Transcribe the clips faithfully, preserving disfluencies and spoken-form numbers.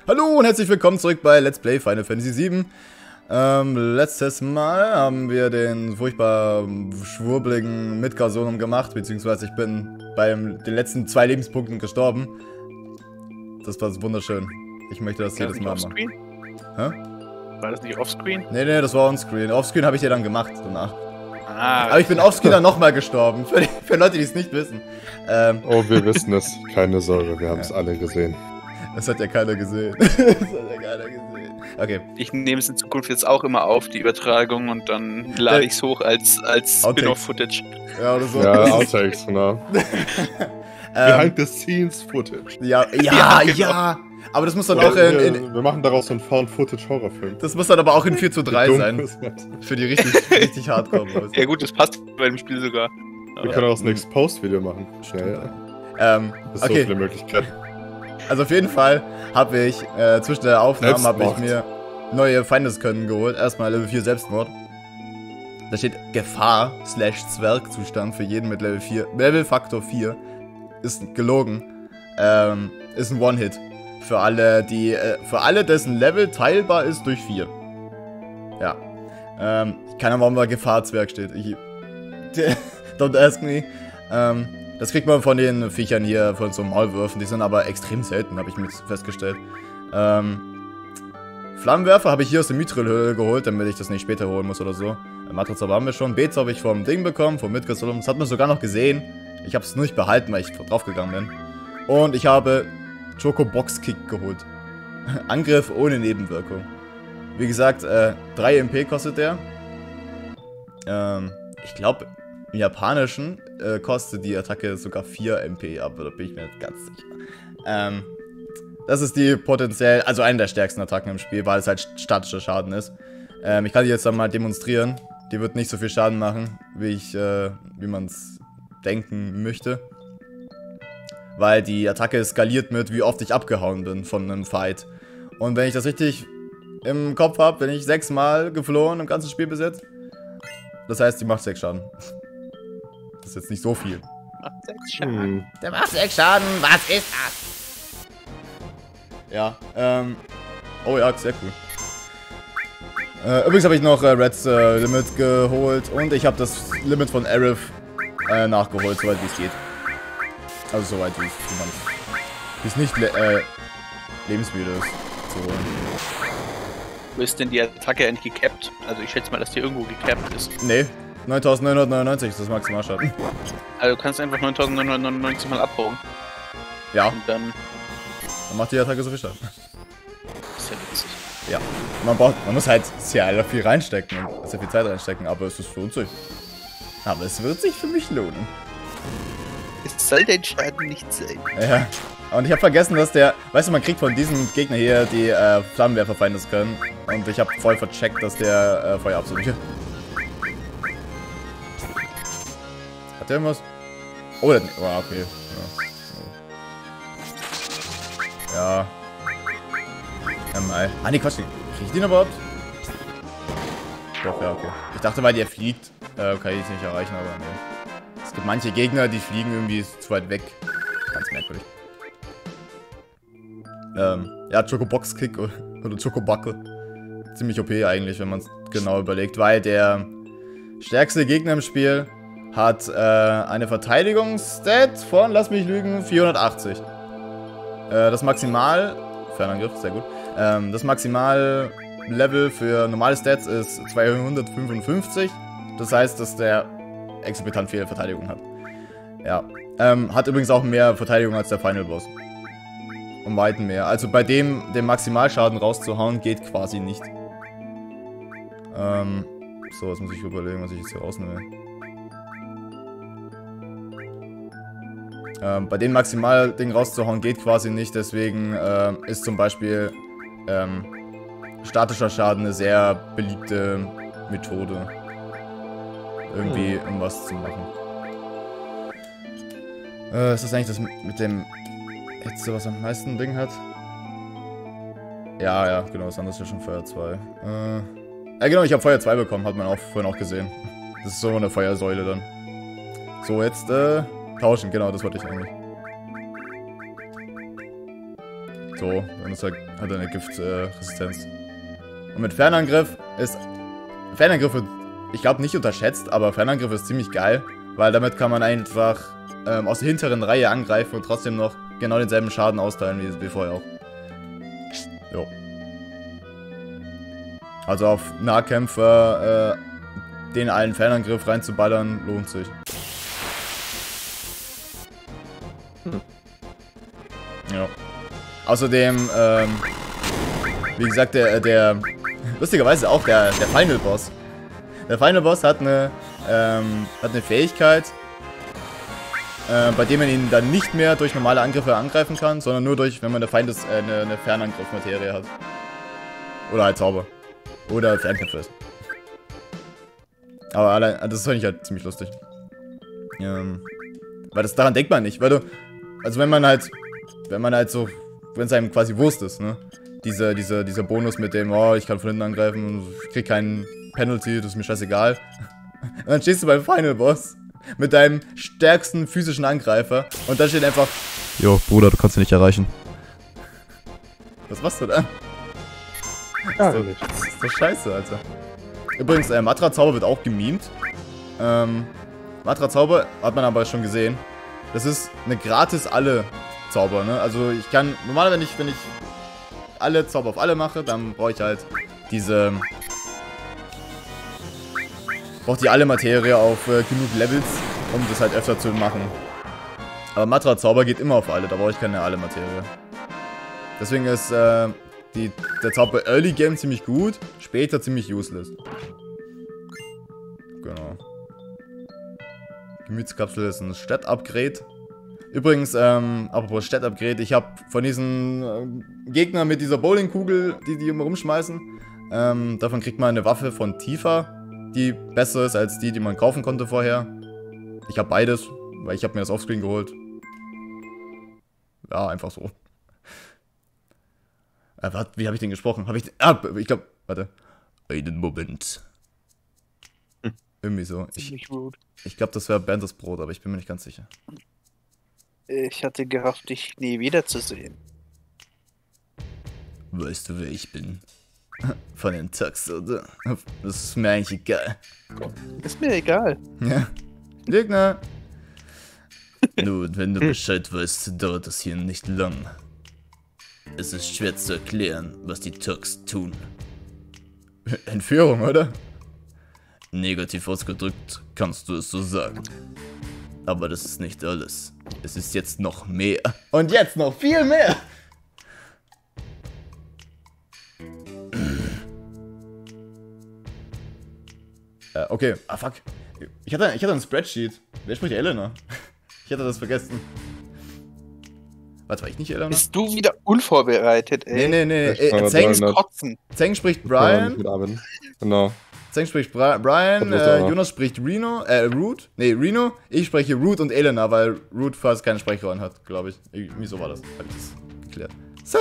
Hallo und herzlich willkommen zurück bei Let's Play Final Fantasy sieben. Ähm, letztes Mal haben wir den furchtbar schwurbligen Midgar gemacht, beziehungsweise ich bin bei den letzten zwei Lebenspunkten gestorben. Das war wunderschön. Ich möchte das War jedes das Mal nicht machen. offscreen? Hä? War das nicht offscreen? Nee, nee, das war onscreen. Offscreen habe ich ja dann gemacht danach. Ah, Aber ich bin offscreen dann nochmal gestorben. Für, die, für Leute, die es nicht wissen. Ähm, Oh, wir wissen es. Keine Sorge, wir haben es alle gesehen. das hat ja keiner gesehen. Das hat ja keiner gesehen. Okay. ich nehme es in Zukunft jetzt auch immer auf, die Übertragung, und dann lade ich es hoch als, als Outtakes. Spin-off-Footage. Ja, oder so. Ja, Outtakes, genau. ähm, Behind the scenes Footage. ja, ja, Ja, genau. ja. Aber das muss dann Oder auch in, in, wir, wir machen daraus so einen Found-Footage-Horrorfilm. das muss dann aber auch in vier zu drei Wie dumm sein. ist das? Für die richtig, richtig Hardcore-Boys. Ja gut, das passt bei dem Spiel sogar. Wir können auch ein Exposed-Video machen. Schnell, ja. Ähm, Das ist so okay, viele Möglichkeiten. also auf jeden Fall habe ich äh, zwischen der Aufnahme habe ich Selbstmord. mir neue Feindeskönnen geholt. Erstmal Level vier Selbstmord. Da steht Gefahr slash Zwergzustand für jeden mit Level vier. Level Faktor vier. Ist gelogen. Ähm, ist ein One-Hit. Für alle, die, äh, für alle, dessen Level teilbar ist durch vier. Ja. Ähm, keine Ahnung, warum da Gefahr Zwerg steht. Ich, don't ask me. Ähm, das kriegt man von den Viechern hier, von so Maulwürfen. Die sind aber extrem selten, habe ich mir festgestellt. Ähm, Flammenwerfer habe ich hier aus der Mithril-Höhle geholt, damit ich das nicht später holen muss oder so. Matrizauber haben wir schon. Beets habe ich vom Ding bekommen, vom Midgar. Das hat man sogar noch gesehen. Ich habe es nur nicht behalten, weil ich draufgegangen bin. Und ich habe Choco Box Kick geholt. Angriff ohne Nebenwirkung. Wie gesagt, äh, drei M P kostet der. Ähm, ich glaube, im Japanischen äh, kostet die Attacke sogar vier M P, aber da bin ich mir nicht ganz sicher. Ähm, das ist die potenziell, also eine der stärksten Attacken im Spiel, weil es halt statischer Schaden ist. Ähm, ich kann die jetzt dann mal demonstrieren. Die wird nicht so viel Schaden machen, wie ich, äh, wie man es denken möchte. Weil die Attacke skaliert mit, wie oft ich abgehauen bin von einem Fight. Und wenn ich das richtig im Kopf habe, bin ich sechsmal geflohen im ganzen Spiel bis jetzt. Das heißt, die macht sechs Schaden. Das ist jetzt nicht so viel. Macht sechs Schaden. Hm. Der macht sechs Schaden, was ist das? Ja, ähm. Oh ja, sehr cool. Äh, übrigens habe ich noch äh, Reds äh, Limit geholt und ich habe das Limit von Aerith äh, nachgeholt, soweit wie es geht. Also soweit wie es man wie es nicht le äh, lebensmüde ist zu holen. Wo ist denn die Attacke endlich gecapped? Also ich schätze mal, dass die irgendwo gecapped ist. Nee, neuntausendneunhundertneunundneunzig ist das Maximalschaden. Also du kannst einfach neuntausendneunhundertneunundneunzig mal abbauen. Ja, Und dann dann macht die Attacke so viel Schaden. ist ja witzig. Ja, man braucht, man muss halt sehr viel reinstecken, und sehr viel Zeit reinstecken, aber es ist, lohnt sich. Aber es wird sich für mich lohnen. Es soll dein Schaden nicht sein. Ja, und ich habe vergessen, dass der, weißt du, man kriegt von diesem Gegner hier die äh, Flammenwerfer Feindes können. Und ich habe voll vercheckt, dass der äh, Feuer absolviert. Hat der irgendwas? Oh, der, oh okay. Ja. Ja. Ja, mal. Ah, nee, Quatsch. Krieg ich den überhaupt? Doch, ja, okay. Ich dachte, weil der fliegt, äh, kann ich es nicht erreichen, aber nee. Es gibt manche Gegner, die fliegen irgendwie zu weit weg. Ganz merkwürdig. Ähm, ja, Choco-Box-Kick oder, oder Choco-Buckle. Ziemlich O P eigentlich, wenn man es genau überlegt, weil der stärkste Gegner im Spiel hat äh, eine Verteidigungsstat von, lass mich lügen, vierhundertachtzig. Äh, das Maximal, Fernangriff, sehr gut. Ähm, das Maximal-Level für normale Stats ist zweihundertfünfundfünfzig. Das heißt, dass der exorbitant viel Verteidigung hat. Ja. Ähm, hat übrigens auch mehr Verteidigung als der Final Boss. Um Weiten mehr. Also bei dem, den Maximalschaden rauszuhauen, geht quasi nicht. Ähm, so, jetzt muss ich überlegen, was ich jetzt hier rausnehme. Ähm, bei dem Maximal-Ding rauszuhauen geht quasi nicht, deswegen ähm, ist zum Beispiel ähm, statischer Schaden eine sehr beliebte Methode. Irgendwie, um was zu machen. Äh, ist das eigentlich das mit dem jetzt was am meisten Ding hat? Ja, ja, genau, das andere ist ja schon Feuer zwei. Äh, ja genau, ich habe Feuer zwei bekommen, hat man auch vorhin auch gesehen. Das ist so eine Feuersäule dann. So, jetzt, äh, tauschen, genau, das wollte ich eigentlich. So, dann ist er, hat er eine Giftresistenz. Äh, Und mit Fernangriff ist... Fernangriff wird, ich glaube, nicht unterschätzt, aber Fernangriff ist ziemlich geil. Weil damit kann man einfach ähm, aus der hinteren Reihe angreifen und trotzdem noch genau denselben Schaden austeilen wie, wie vorher auch. Jo. Also auf Nahkämpfer äh, den einen Fernangriff reinzuballern, lohnt sich. Hm. Ja. Außerdem, ähm, wie gesagt, der, der, lustigerweise auch der, der Final Boss. Der Final Boss hat eine, ähm, hat eine Fähigkeit, äh, bei dem man ihn dann nicht mehr durch normale Angriffe angreifen kann, sondern nur durch, wenn man der Feind ist, äh, eine, eine Fernangriff-Materie hat. Oder halt Zauber. Oder Fernkämpfe ist. Aber allein, das fand ich halt ziemlich lustig. Ähm, weil das, daran denkt man nicht, weil du, also wenn man halt, wenn man halt so, wenn es einem quasi Wurst ist, ne? Diese, diese, dieser Bonus mit dem, oh, ich kann von hinten angreifen und ich krieg keinen Penalty, das ist mir scheißegal. Und dann stehst du beim Final Boss mit deinem stärksten physischen Angreifer und dann steht einfach, jo, Bruder, du kannst ihn nicht erreichen. Was machst du da? Gar nicht. Das ist doch scheiße, Alter. Übrigens, äh, Matra-Zauber wird auch gemimt. Ähm, Matra-Zauber hat man aber schon gesehen. Das ist eine gratis alle Zauber, ne? Also ich kann, normalerweise wenn ich, wenn ich alle Zauber auf alle mache, dann brauche ich halt diese, brauche die alle Materie auf äh, genug Levels, um das halt öfter zu machen. Aber Matra-Zauber geht immer auf alle, da brauche ich keine alle Materie. Deswegen ist äh, die, der Zauber Early Game ziemlich gut, später ziemlich useless. Genau. Gemütskapsel ist ein Stat-Upgrade. Übrigens, ähm, apropos Stat-Upgrade, ich habe von diesen äh, Gegnern mit dieser Bowlingkugel, die die immer rumschmeißen, ähm, davon kriegt man eine Waffe von Tifa, die besser ist als die, die man kaufen konnte vorher. Ich habe beides, weil ich habe mir das Offscreen geholt. Ja, einfach so. Äh, warte, wie habe ich den gesprochen? Habe ich den, ah, ich glaube, warte. Einen Moment. Hm. Irgendwie so. Ich, ich glaube, das wäre Berndes Brot, aber ich bin mir nicht ganz sicher. Ich hatte gehofft, dich nie wiederzusehen. Weißt du, wer ich bin? Von den Tux, oder? Das ist mir eigentlich egal. Ist mir egal. Ja. Lügner! Nun, wenn du Bescheid weißt, dauert das hier nicht lang. Es ist schwer zu erklären, was die Tux tun. Entführung, oder? Negativ ausgedrückt kannst du es so sagen. Aber das ist nicht alles. Es ist jetzt noch mehr. Und jetzt noch viel mehr! äh, okay, ah fuck. Ich hatte, ich hatte ein Spreadsheet. Wer spricht Elena? Ich hatte das vergessen. Warte, war ich nicht Elena? Bist du wieder unvorbereitet, ey? Nee, nee, nee. Äh, Zeng, kotzen. Zeng spricht Brian. Genau. Zeng spricht Bra Brian, äh, Jonas spricht Reno, äh, Root. Nee, Reno. Ich spreche Root und Elena, weil Root fast keine Sprecherin hat, glaube ich. Irgendwie so war das. Hab ich das geklärt. So.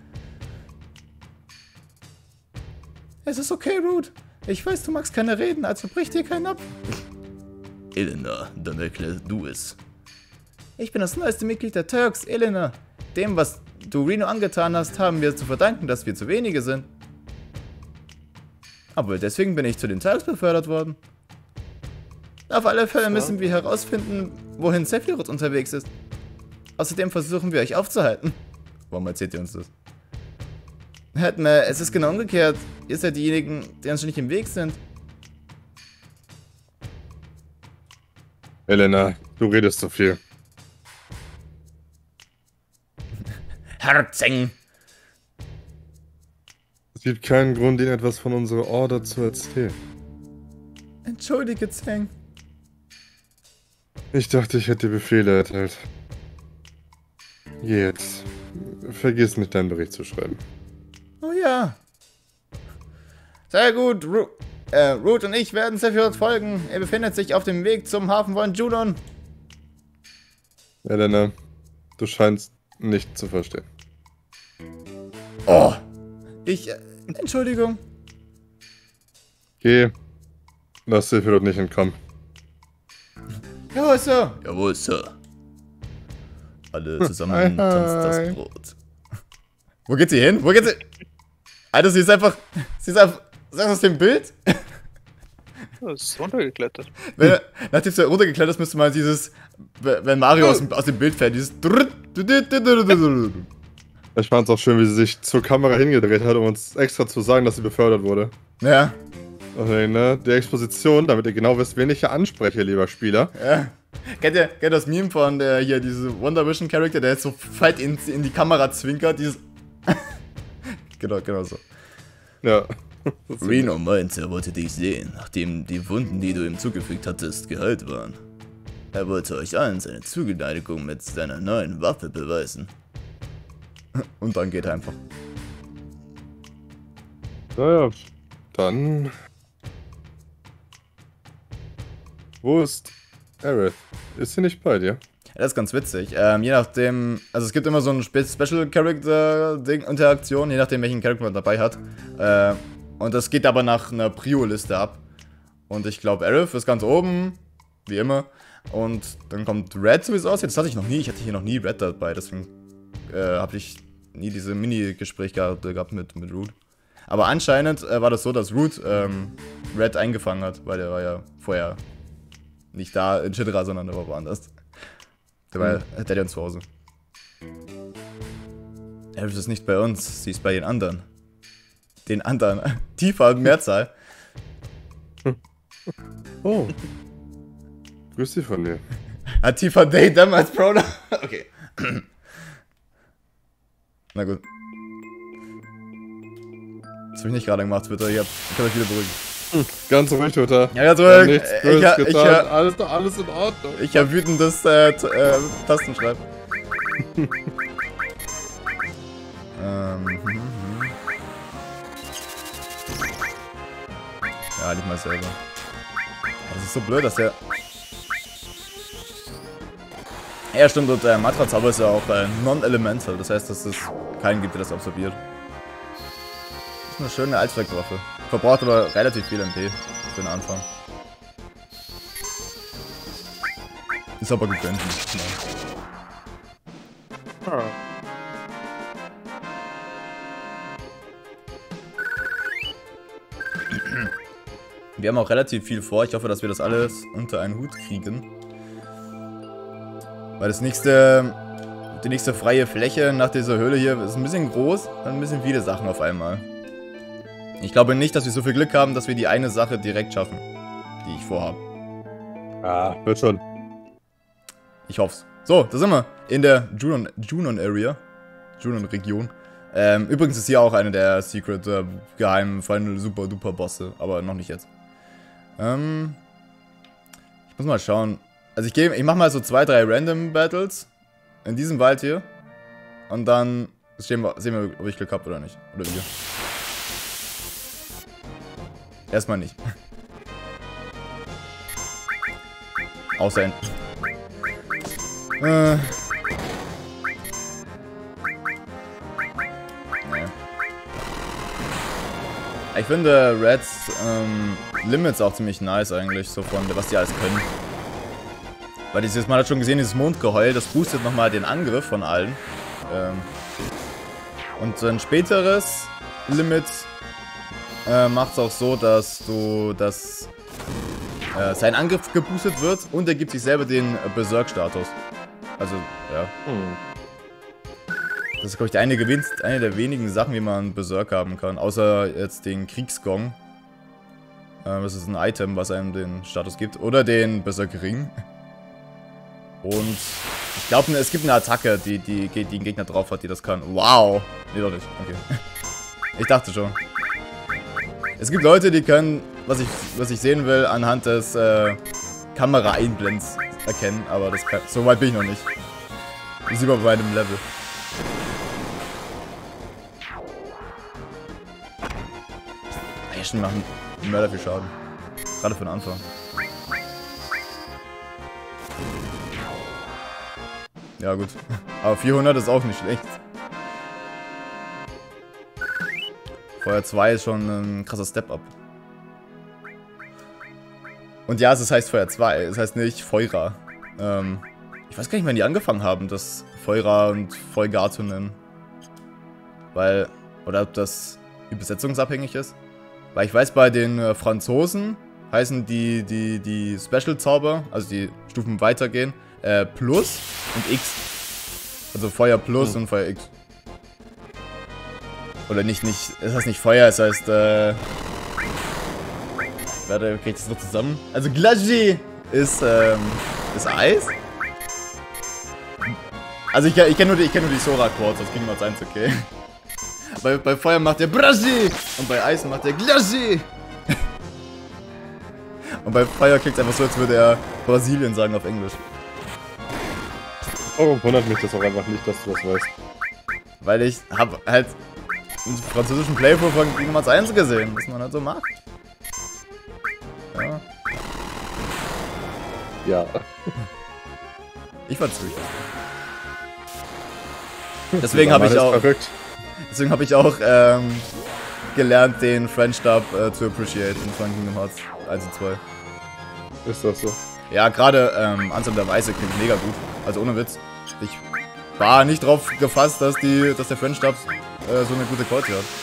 Es ist okay, Root. Ich weiß, du magst keine reden, also brich dir keinen ab. Elena, dann erklär du es. Ich bin das neueste Mitglied der Turks, Elena. Dem, was du Reno angetan hast, haben wir zu verdanken, dass wir zu wenige sind. Aber deswegen bin ich zu den Turks befördert worden. Auf alle Fälle müssen wir herausfinden, wohin Sephiroth unterwegs ist. Außerdem versuchen wir euch aufzuhalten. Warum erzählt ihr uns das? Hört mal, es ist genau umgekehrt. Ihr seid diejenigen, die uns nicht im Weg sind. Elena, du redest zu viel. Herr Zeng. Es gibt keinen Grund, ihnen etwas von unserer Order zu erzählen. Entschuldige, Zeng. Ich dachte, ich hätte Befehle erteilt. Geh jetzt. Vergiss nicht, deinen Bericht zu schreiben. Oh ja. Sehr gut, Ru äh, Root und ich werden Sephiroth folgen. Er befindet sich auf dem Weg zum Hafen von Junon. Elena, du scheinst nicht zu verstehen. Oh. Ich, äh, Entschuldigung. Geh. Lass Sephiroth nicht entkommen. Jawohl, Sir. Jawohl, Sir. Alle zusammen tanzt das Brot. Wo geht sie hin? Wo geht sie? Alter, sie ist einfach. Sie ist einfach. Ist das aus dem Bild? Das ist runtergeklettert. Wenn, nachdem sie runtergeklettert ist, müsste man dieses. Wenn Mario aus dem, aus dem Bild fällt, dieses. Ich fand es auch schön, wie sie sich zur Kamera hingedreht hat, um uns extra zu sagen, dass sie befördert wurde. Ja. Okay, ne? Die Exposition, damit ihr genau wisst, wen ich hier anspreche, lieber Spieler. Ja. Kennt ihr, kennt ihr das Meme von der hier, diese Wonder Vision Charakter, der jetzt so fett in, in die Kamera zwinkert? Dieses. genau, genau so. Ja. Reno meinte, er wollte dich sehen, nachdem die Wunden, die du ihm zugefügt hattest, geheilt waren. Er wollte euch allen seine Zuneigung mit seiner neuen Waffe beweisen. Und dann geht er einfach. Naja, dann... Wo ist Aerith? Ist sie nicht bei dir? Das ist ganz witzig. Ähm, je nachdem, also es gibt immer so eine Spe Special Character Ding Interaktion, je nachdem welchen Charakter man dabei hat. Äh, und das geht aber nach einer Prio-Liste ab. Und ich glaube, Aerith ist ganz oben, wie immer. Und dann kommt Red sowieso aus. Das hatte ich noch nie. Ich hatte hier noch nie Red dabei, deswegen äh, habe ich nie diese Mini-Gespräch gehabt, gehabt mit, mit Root. Aber anscheinend äh, war das so, dass Root ähm, Red eingefangen hat, weil der war ja vorher nicht da in Chitra, sondern der war woanders. Der war mhm. der, der zu Hause. Aerith ist nicht bei uns, sie ist bei den anderen. Den anderen. Tiefer Mehrzahl. Oh. Grüß dich von dir. Hat Tifa Day damals Pronoun? Okay. Na gut. Das habe ich nicht gerade gemacht, Twitter. Ich hab, ich kann euch wieder beruhigen. Hm, ganz ruhig, Twitter. Ja, ganz ruhig. Nichts Ich, Böses ich, getan. ich, alles, alles in Ordnung. ich hab wütendes äh, äh, Tastenschreib. ähm, hm, hm. Ja, nicht mal selber. Das ist so blöd, dass der... Ja, stimmt, und der äh, Matra-Zauber ist ja auch äh, non-elemental, das heißt, dass es keinen gibt, der das absorbiert. Das ist eine schöne Allzweckwaffe. Verbraucht aber relativ viel M P für den Anfang. Ist aber gegönnt. Ah. Wir haben auch relativ viel vor. Ich hoffe, dass wir das alles unter einen Hut kriegen. Weil das nächste, die nächste freie Fläche nach dieser Höhle hier ist ein bisschen groß. Dann ein bisschen viele Sachen auf einmal. Ich glaube nicht, dass wir so viel Glück haben, dass wir die eine Sache direkt schaffen, die ich vorhabe. Ah, wird schon. Ich hoff's. So, da sind wir. In der Junon, Junon Area. Junon Region. Ähm, übrigens ist hier auch eine der Secret, äh, geheimen, Final Super Duper Bosse. Aber noch nicht jetzt. Ähm, ich muss mal schauen. Also ich gehe, ich mach mal so zwei, drei Random Battles. In diesem Wald hier. Und dann sehen wir, sehen wir ob ich Glück habe oder nicht. Oder wir. Erstmal nicht. Außer in... Äh... Nee. Ich finde Reds ähm, Limits auch ziemlich nice eigentlich, so von was die alles können. Weil dieses, man hat schon gesehen, dieses Mondgeheul, das boostet nochmal den Angriff von allen. Ähm, und ein späteres Limit äh, macht es auch so, dass du, dass äh, sein Angriff geboostet wird und er gibt sich selber den Berserk-Status. Also, ja. Hm. Das ist, glaube ich, eine, gewinst, eine der wenigen Sachen, wie man Berserk haben kann. Außer jetzt den Kriegsgong. Äh, das ist ein Item, was einem den Status gibt. Oder den Berserk-Ring. Und ich glaube, es gibt eine Attacke, die, die, die den Gegner drauf hat, die das kann. Wow! Nee, doch nicht. Okay. Ich dachte schon. Es gibt Leute, die können, was ich, was ich sehen will, anhand des äh, Kamera-Einblends erkennen. Aber das kann, so weit bin ich noch nicht. Das ist über bei einem Level. Eschen machen Mörder viel Schaden. Gerade für den Anfang. Ja gut. Aber vierhundert ist auch nicht schlecht. Feuer zwei ist schon ein krasser Step-Up. Und ja, es heißt Feuer zwei, es heißt nicht Feuer. Ähm, ich weiß gar nicht, wann die angefangen haben, das Feuer und Feuer zu nennen. Weil, oder ob das übersetzungsabhängig ist. Weil ich weiß, bei den äh, Franzosen heißen die, die, die Special-Zauber, also die Stufen weitergehen, äh, Plus und X. Also Feuer Plus hm. und Feuer X. Oder nicht, nicht, es heißt nicht Feuer, es heißt, äh... Warte, krieg ich das noch zusammen? Also Glacier ist, ähm, ist Eis. Also ich, ich kenne nur die, ich kenn nur die Sora-Chords aus Kingdom Hearts eins, okay? Bei, bei Feuer macht der Brasi und bei Eis macht der Glacier. Und bei Feuer klingt es einfach so, als würde er Brasilien sagen auf Englisch. Warum wundert mich das auch einfach nicht, dass du das weißt? Weil ich habe halt einen französischen Playthrough von Kingdom Hearts eins gesehen, was man halt so macht. Ja. Ja. Ich fand's süß. Deswegen habe ich auch. Verrückt. Deswegen habe ich auch ähm, gelernt, den French Dub äh, zu appreciaten von Kingdom Hearts eins und zwei. Ist das so? Ja, gerade ähm, Anselm der Weise klingt mega gut. Also ohne Witz. Ich war nicht drauf gefasst, dass die, dass der French Dub äh, so eine gute Quality hat.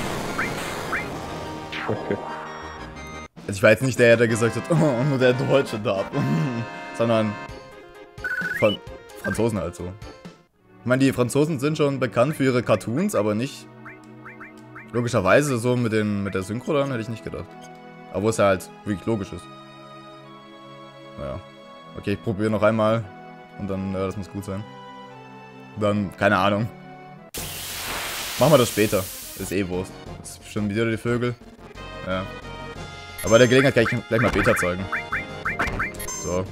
Okay. Also ich war jetzt nicht der, der gesagt hat, oh, nur der deutsche Dub. Sondern von Franzosen halt so. Ich meine, die Franzosen sind schon bekannt für ihre Cartoons, aber nicht logischerweise so mit, den, mit der Synchro dann hätte ich nicht gedacht. Aber wo es halt wirklich logisch ist. Naja. Okay, ich probiere noch einmal und dann, ja, das muss gut sein. Dann, keine Ahnung. Machen wir das später. Ist eh Wurst. Das ist bestimmt wieder die Vögel. Ja. Aber bei der Gelegenheit kann ich gleich mal Beta zeigen. So.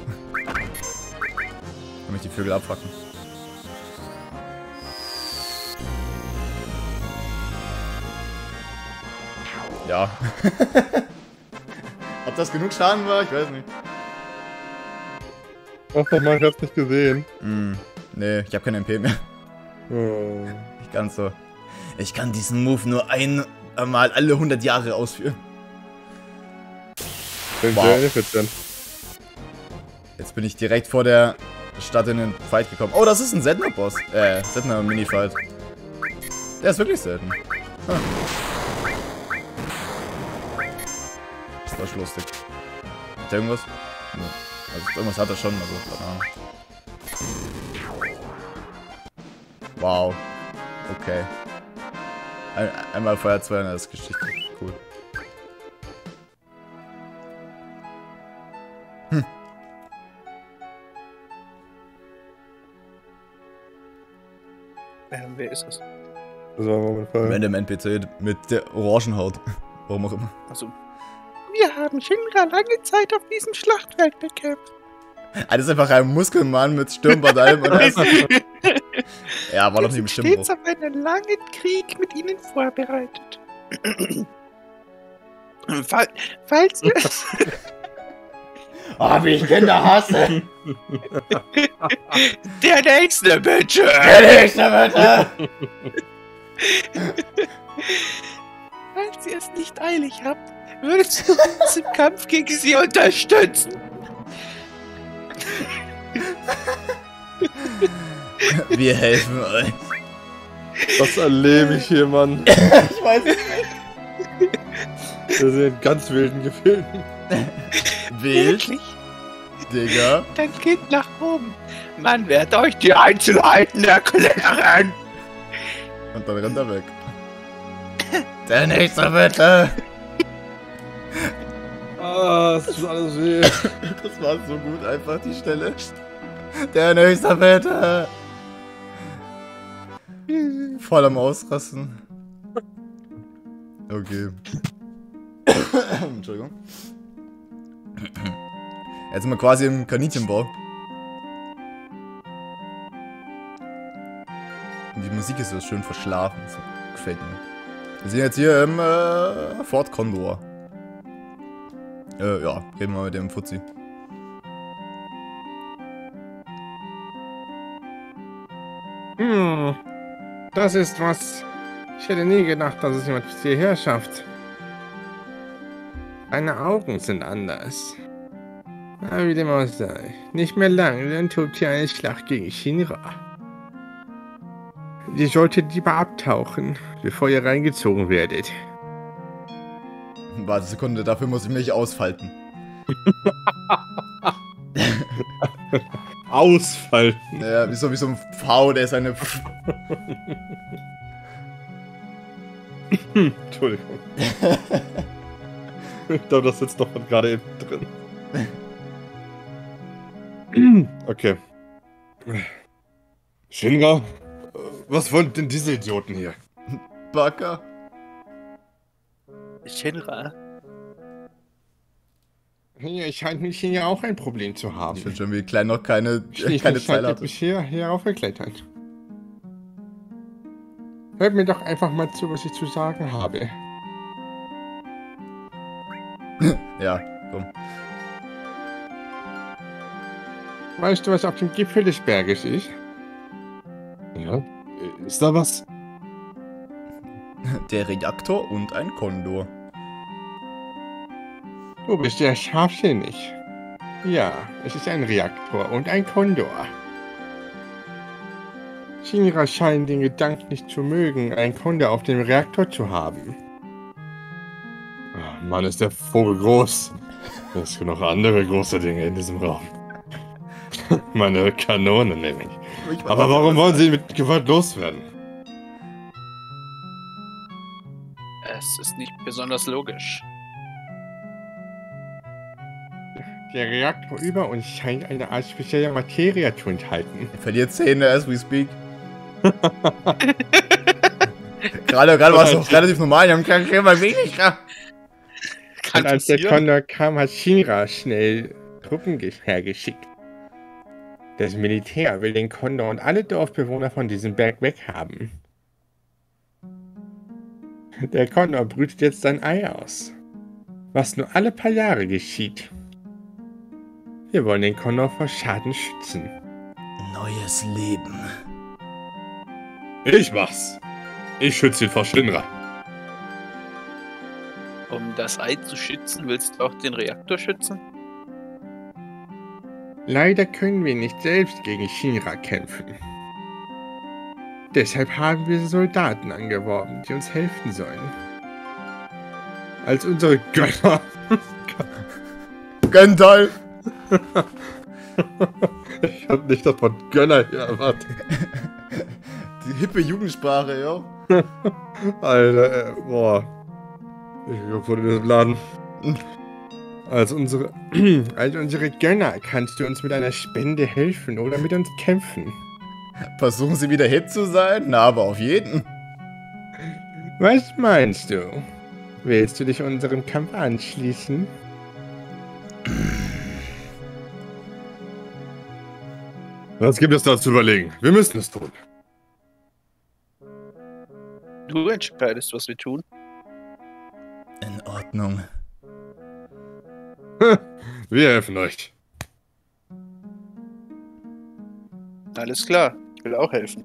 Kann mich die Vögel abfacken. Ja. Ob das genug Schaden war? Ich weiß nicht. Ach doch mal, ich hab's nicht gesehen. Mm, nee, ich hab kein M P mehr. Oh. Ich kann so. Ich kann diesen Move nur einmal alle hundert Jahre ausführen. Wow. Sehr ineffizient. Jetzt bin ich direkt vor der Stadt in den Fight gekommen. Oh, das ist ein Sedna-Boss. Äh, Sedna-Mini-Fight. Der ist wirklich selten. Hm. Das war schon lustig. Hat der irgendwas? Nee. Also irgendwas hat er schon, also keine Ahnung. Wow. Okay. Ein, einmal Feuer zwei, das ist Geschichte. Cool. Hm. Ähm, wer ist das? Das war momentan. Random N P C mit der Orangenhaut. Warum auch immer. Also. Wir haben Shinra lange Zeit auf diesem Schlachtfeld bekämpft. Ah, das ist einfach ein Muskelmann mit Stirnband allem und alles. Ja, war doch nicht im Stimmbruch. Stets auf einen langen Krieg mit ihnen vorbereitet. Fall, falls ihr es... Oh, wie ich Kinder hasse! Der nächste, bitte! Der nächste, bitte! Falls ihr es nicht eilig habt, würdest du uns im Kampf gegen sie unterstützen? Wir helfen euch. Was erlebe ich hier, Mann? Ich weiß es nicht. Wir sind ganz wilden Gefilden. Wild? Wirklich? Digga. Dann geht nach oben. Man wird euch die Einzelheiten erklären. Und dann rennt er weg. Der nächste, bitte! Ah, das tut alles weh. Das war so gut, einfach die Stelle. Der nächste, bitte! Voll am Ausrasten. Okay. Entschuldigung. Jetzt sind wir quasi im Kaninchenbau. Und die Musik ist so schön verschlafen. So gefällt mir. Wir sind jetzt hier im äh, Fort Condor. Äh, ja, reden wir mal mit dem Fuzzi. Hm, das ist was. Ich hätte nie gedacht, dass es jemand hierher schafft. Deine Augen sind anders. Aber wie dem auch sei, nicht mehr lang, dann tobt hier eine Schlacht gegen Shinra. Ihr solltet lieber abtauchen, bevor ihr reingezogen werdet. Warte eine Sekunde, dafür muss ich mich ausfalten. Ausfalten. Ja, wie so, wie so ein V, der seine... Entschuldigung. Ich glaube, das sitzt doch von gerade eben drin. Okay. Shinra, was wollen denn diese Idioten hier? Baka. Shinra. Ihr scheint mich hier auch ein Problem zu haben. Ich bin schon wie klein noch keine, Schließlich keine seid Zeile ihr hatte. bis hier, hier aufgeklettert. Hört mir doch einfach mal zu, was ich zu sagen habe. Ja, komm. Weißt du, was auf dem Gipfel des Berges ist? Ja, ist da was? Der Reaktor und ein Kondor. Du bist ja scharfsinnig. Ja, es ist ein Reaktor und ein Kondor. Shinra scheint den Gedanken nicht zu mögen, einen Kondor auf dem Reaktor zu haben. Oh Mann, ist der Vogel groß. Es gibt noch andere große Dinge in diesem Raum. Meine Kanone nämlich. Aber warum wollen sie mit Gewalt loswerden? Es ist nicht besonders logisch. Der Reaktor über uns scheint eine Art spezielle Materie zu enthalten. Er verliert Zähne as we speak. gerade gerade war es noch relativ normal, die haben keinen Schimmer weniger. Kann Und als der passieren. Kondor kam, hat Shinra schnell Truppen ge- hergeschickt. Das Militär will den Kondor und alle Dorfbewohner von diesem Berg weghaben. Der Kondor brütet jetzt sein Ei aus. Was nur alle paar Jahre geschieht. Wir wollen den Kondor vor Schaden schützen. Neues Leben. Ich mach's. Ich schütze ihn vor Shinra. Um das Ei zu schützen, willst du auch den Reaktor schützen? Leider können wir nicht selbst gegen Shinra kämpfen. Deshalb haben wir Soldaten angeworben, die uns helfen sollen. Als unsere Götter. Göntal! Ich hab nicht das Wort Gönner hier erwartet. Die hippe Jugendsprache, ja. Alter, äh, boah. Ich bin vor diesem Laden. Als unsere... Als unsere Gönner kannst du uns mit einer Spende helfen oder mit uns kämpfen. Versuchen sie wieder hip zu sein? Na, aber auf jeden. Was meinst du? Willst du dich unserem Kampf anschließen? Was gibt es da zu überlegen? Wir müssen es tun. Du entscheidest, was wir tun. In Ordnung. Wir helfen euch. Alles klar, ich will auch helfen.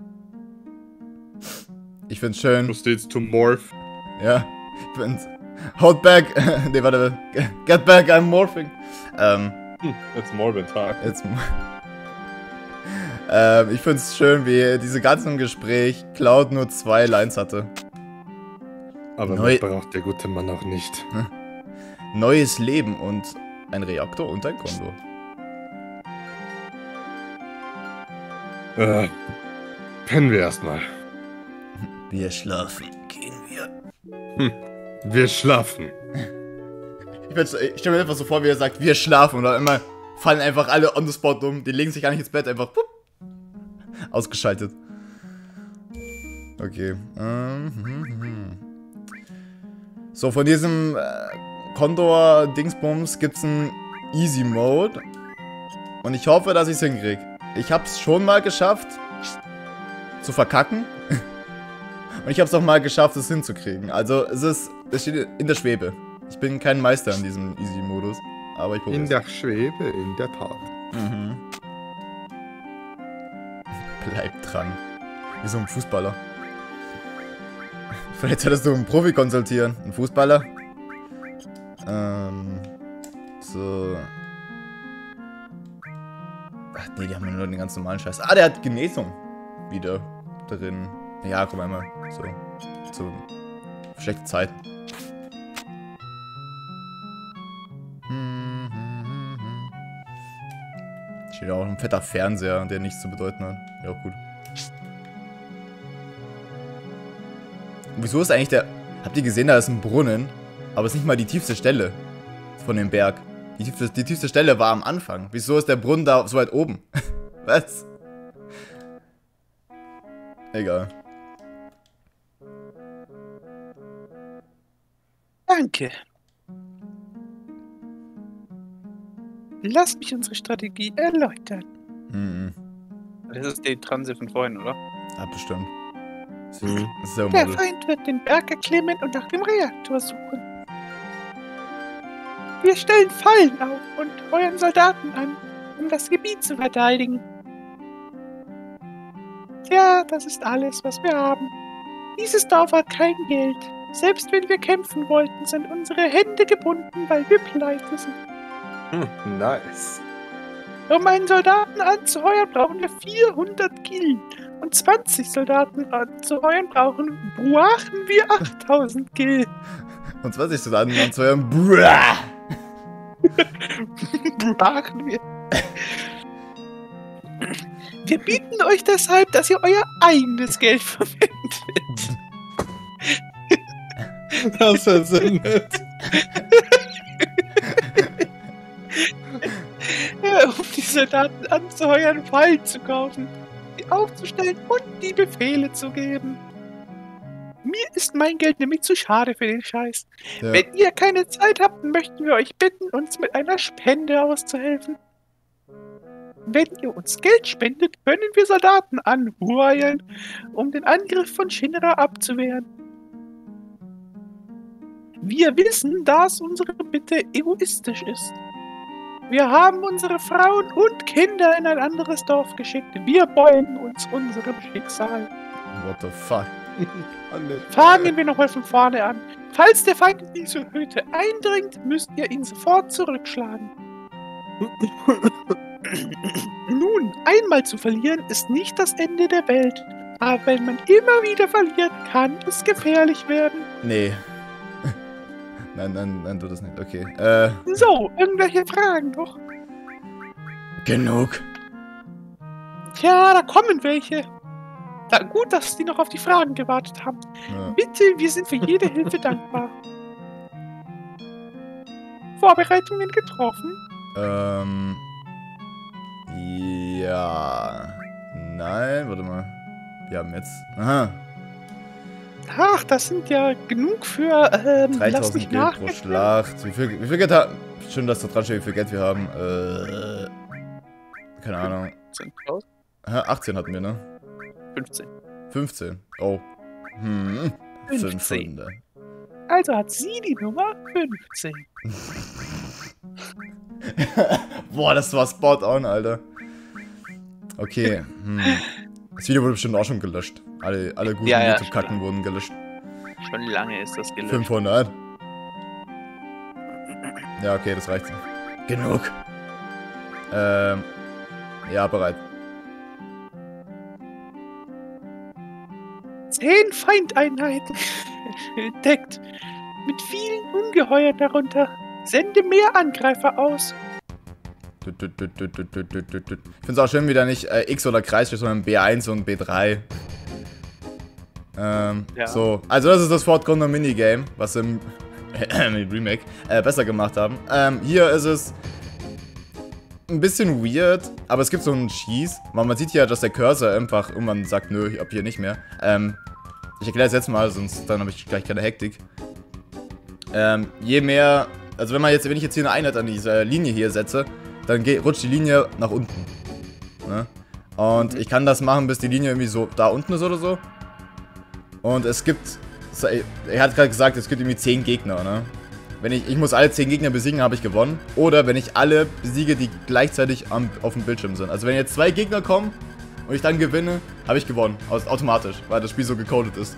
Ich find's schön. Proceeds to morph. Ja, ich find's. Hold back. Ne, warte. Get back, I'm morphing. Ähm, Hm, it's Morbin time. jetzt. ähm, ich find's schön, wie diese ganzen Gespräch Cloud nur zwei Lines hatte. Aber Neu- mich braucht der gute Mann auch nicht. Neues Leben und ein Reaktor und ein Kondor. Äh, pennen wir erstmal. Wir schlafen. Gehen wir. Wir schlafen. Ich, find's- ich stell mir einfach so vor, wie er sagt, wir schlafen. Und dann immer fallen einfach alle on the spot um. Die legen sich gar nicht ins Bett, einfach pup, ausgeschaltet. Okay. Ähm, hm, hm. So, von diesem äh, Kondor-Dingsbums gibt's einen Easy Mode. Und ich hoffe, dass ich's hinkrieg. Ich hab's schon mal geschafft zu verkacken. Und ich hab's auch mal geschafft, es hinzukriegen. Also, es ist, es steht in der Schwebe. Ich bin kein Meister in diesem Easy-Modus. Aber ich In probier's. der Schwebe, in der Tat. Mhm. Bleib dran. Wie so ein Fußballer. Vielleicht solltest du einen Profi konsultieren. Ein Fußballer. Ähm. So. Ach nee, die haben ja nur den ganz normalen Scheiß. Ah, der hat Genesung. Wieder. drin. Ja, komm einmal. So. So. Schlechte Zeiten. Hm, hm, hm, hm. Steht auch ein fetter Fernseher, der nichts zu bedeuten hat. Ja, auch gut. Und wieso ist eigentlich der... Habt ihr gesehen, da ist ein Brunnen, aber es ist nicht mal die tiefste Stelle von dem Berg. Die tiefste, die tiefste Stelle war am Anfang. Wieso ist der Brunnen da so weit oben? Was? Egal. Danke. Lass mich unsere Strategie erläutern. Mhm. Das ist die Transe von vorhin, oder? Ja, bestimmt. Mhm. Das ist ja Der Model. Feind wird den Berg erklimmen und nach dem Reaktor suchen. Wir stellen Fallen auf und feuern Soldaten an, um das Gebiet zu verteidigen. Tja, das ist alles, was wir haben. Dieses Dorf hat kein Geld. Selbst wenn wir kämpfen wollten, sind unsere Hände gebunden, weil wir pleite sind. Hm, nice. Um einen Soldaten anzuheuern, brauchen wir vierhundert Gil. Und zwanzig Soldaten anzuheuern, brauchen, brauchen wir achttausend Gil. Und zwanzig Soldaten an zu hören. Bruah! Brauchen wir. Wir bieten euch deshalb, dass ihr euer eigenes Geld verwendet. Das versendet. Ja, um die Soldaten anzuheuern, Fallen zu kaufen, sie aufzustellen und die Befehle zu geben. Mir ist mein Geld nämlich zu schade für den Scheiß. Ja. Wenn ihr keine Zeit habt, möchten wir euch bitten, uns mit einer Spende auszuhelfen. Wenn ihr uns Geld spendet, können wir Soldaten anheuern, um den Angriff von Shinra abzuwehren. Wir wissen, dass unsere Bitte egoistisch ist. Wir haben unsere Frauen und Kinder in ein anderes Dorf geschickt. Wir beugen uns unserem Schicksal. What the fuck? Fangen wir nochmal von vorne an. Falls der Feind in diese Hütte eindringt, müsst ihr ihn sofort zurückschlagen. Nun, einmal zu verlieren ist nicht das Ende der Welt. Aber wenn man immer wieder verliert, kann es gefährlich werden. Nee. Nein, nein, nein, tu das nicht. Okay. Äh, So, irgendwelche Fragen noch? genug. Tja, da kommen welche. Da, gut, dass die noch auf die Fragen gewartet haben. Ja. Bitte, wir sind für jede Hilfe dankbar. Vorbereitungen getroffen? Ähm. Ja. Nein, warte mal. Wir haben jetzt. Aha. Ach, das sind ja genug für, ähm, lass mich dreitausend Geld pro nachrechnen. Schlacht. Wie viel, wie viel Geld haben. Schön, dass da dran steht, wie viel Geld wir haben. Äh. Keine Ahnung. zehntausend? Hä, achtzehn hatten wir, ne? fünfzehn. fünfzehn. Oh. Hm. fünfzehn. fünfhundert. Also hat sie die Nummer fünfzehn. Boah, das war spot on, Alter. Okay. Hm. Das Video wurde bestimmt auch schon gelöscht. Alle, alle guten Ja, ja, YouTube-Kacken wurden gelöscht. Schon lange ist das gelöscht. fünfhundert. Ja, okay, das reicht. Genug. Ähm. Ja, bereit. Zehn Feindeinheiten entdeckt. Mit vielen Ungeheuern darunter. Sende mehr Angreifer aus. Ich finde es auch schön, wie da nicht äh, X oder Kreis steht, sondern B eins und B drei. Ähm, Ja. so. Also das ist das Fort Condor Minigame, was im Remake äh, besser gemacht haben. Ähm, hier ist es ein bisschen weird, aber es gibt so einen Schieß. Man, man sieht hier, dass der Cursor einfach irgendwann sagt, nö, ab hier nicht mehr. Ähm, ich erkläre es jetzt mal, sonst dann habe ich gleich keine Hektik. Ähm, je mehr, also wenn man jetzt, wenn ich jetzt hier eine Einheit an dieser Linie hier setze, dann geht, rutscht die Linie nach unten. Ne? Und ich kann das machen, bis die Linie irgendwie so da unten ist oder so. Und es gibt, er hat gerade gesagt, es gibt irgendwie zehn Gegner, ne? Wenn ich, ich muss alle zehn Gegner besiegen, habe ich gewonnen. Oder wenn ich alle besiege, die gleichzeitig am, auf dem Bildschirm sind. Also wenn jetzt zwei Gegner kommen und ich dann gewinne, habe ich gewonnen. Aus, automatisch, weil das Spiel so gecodet ist.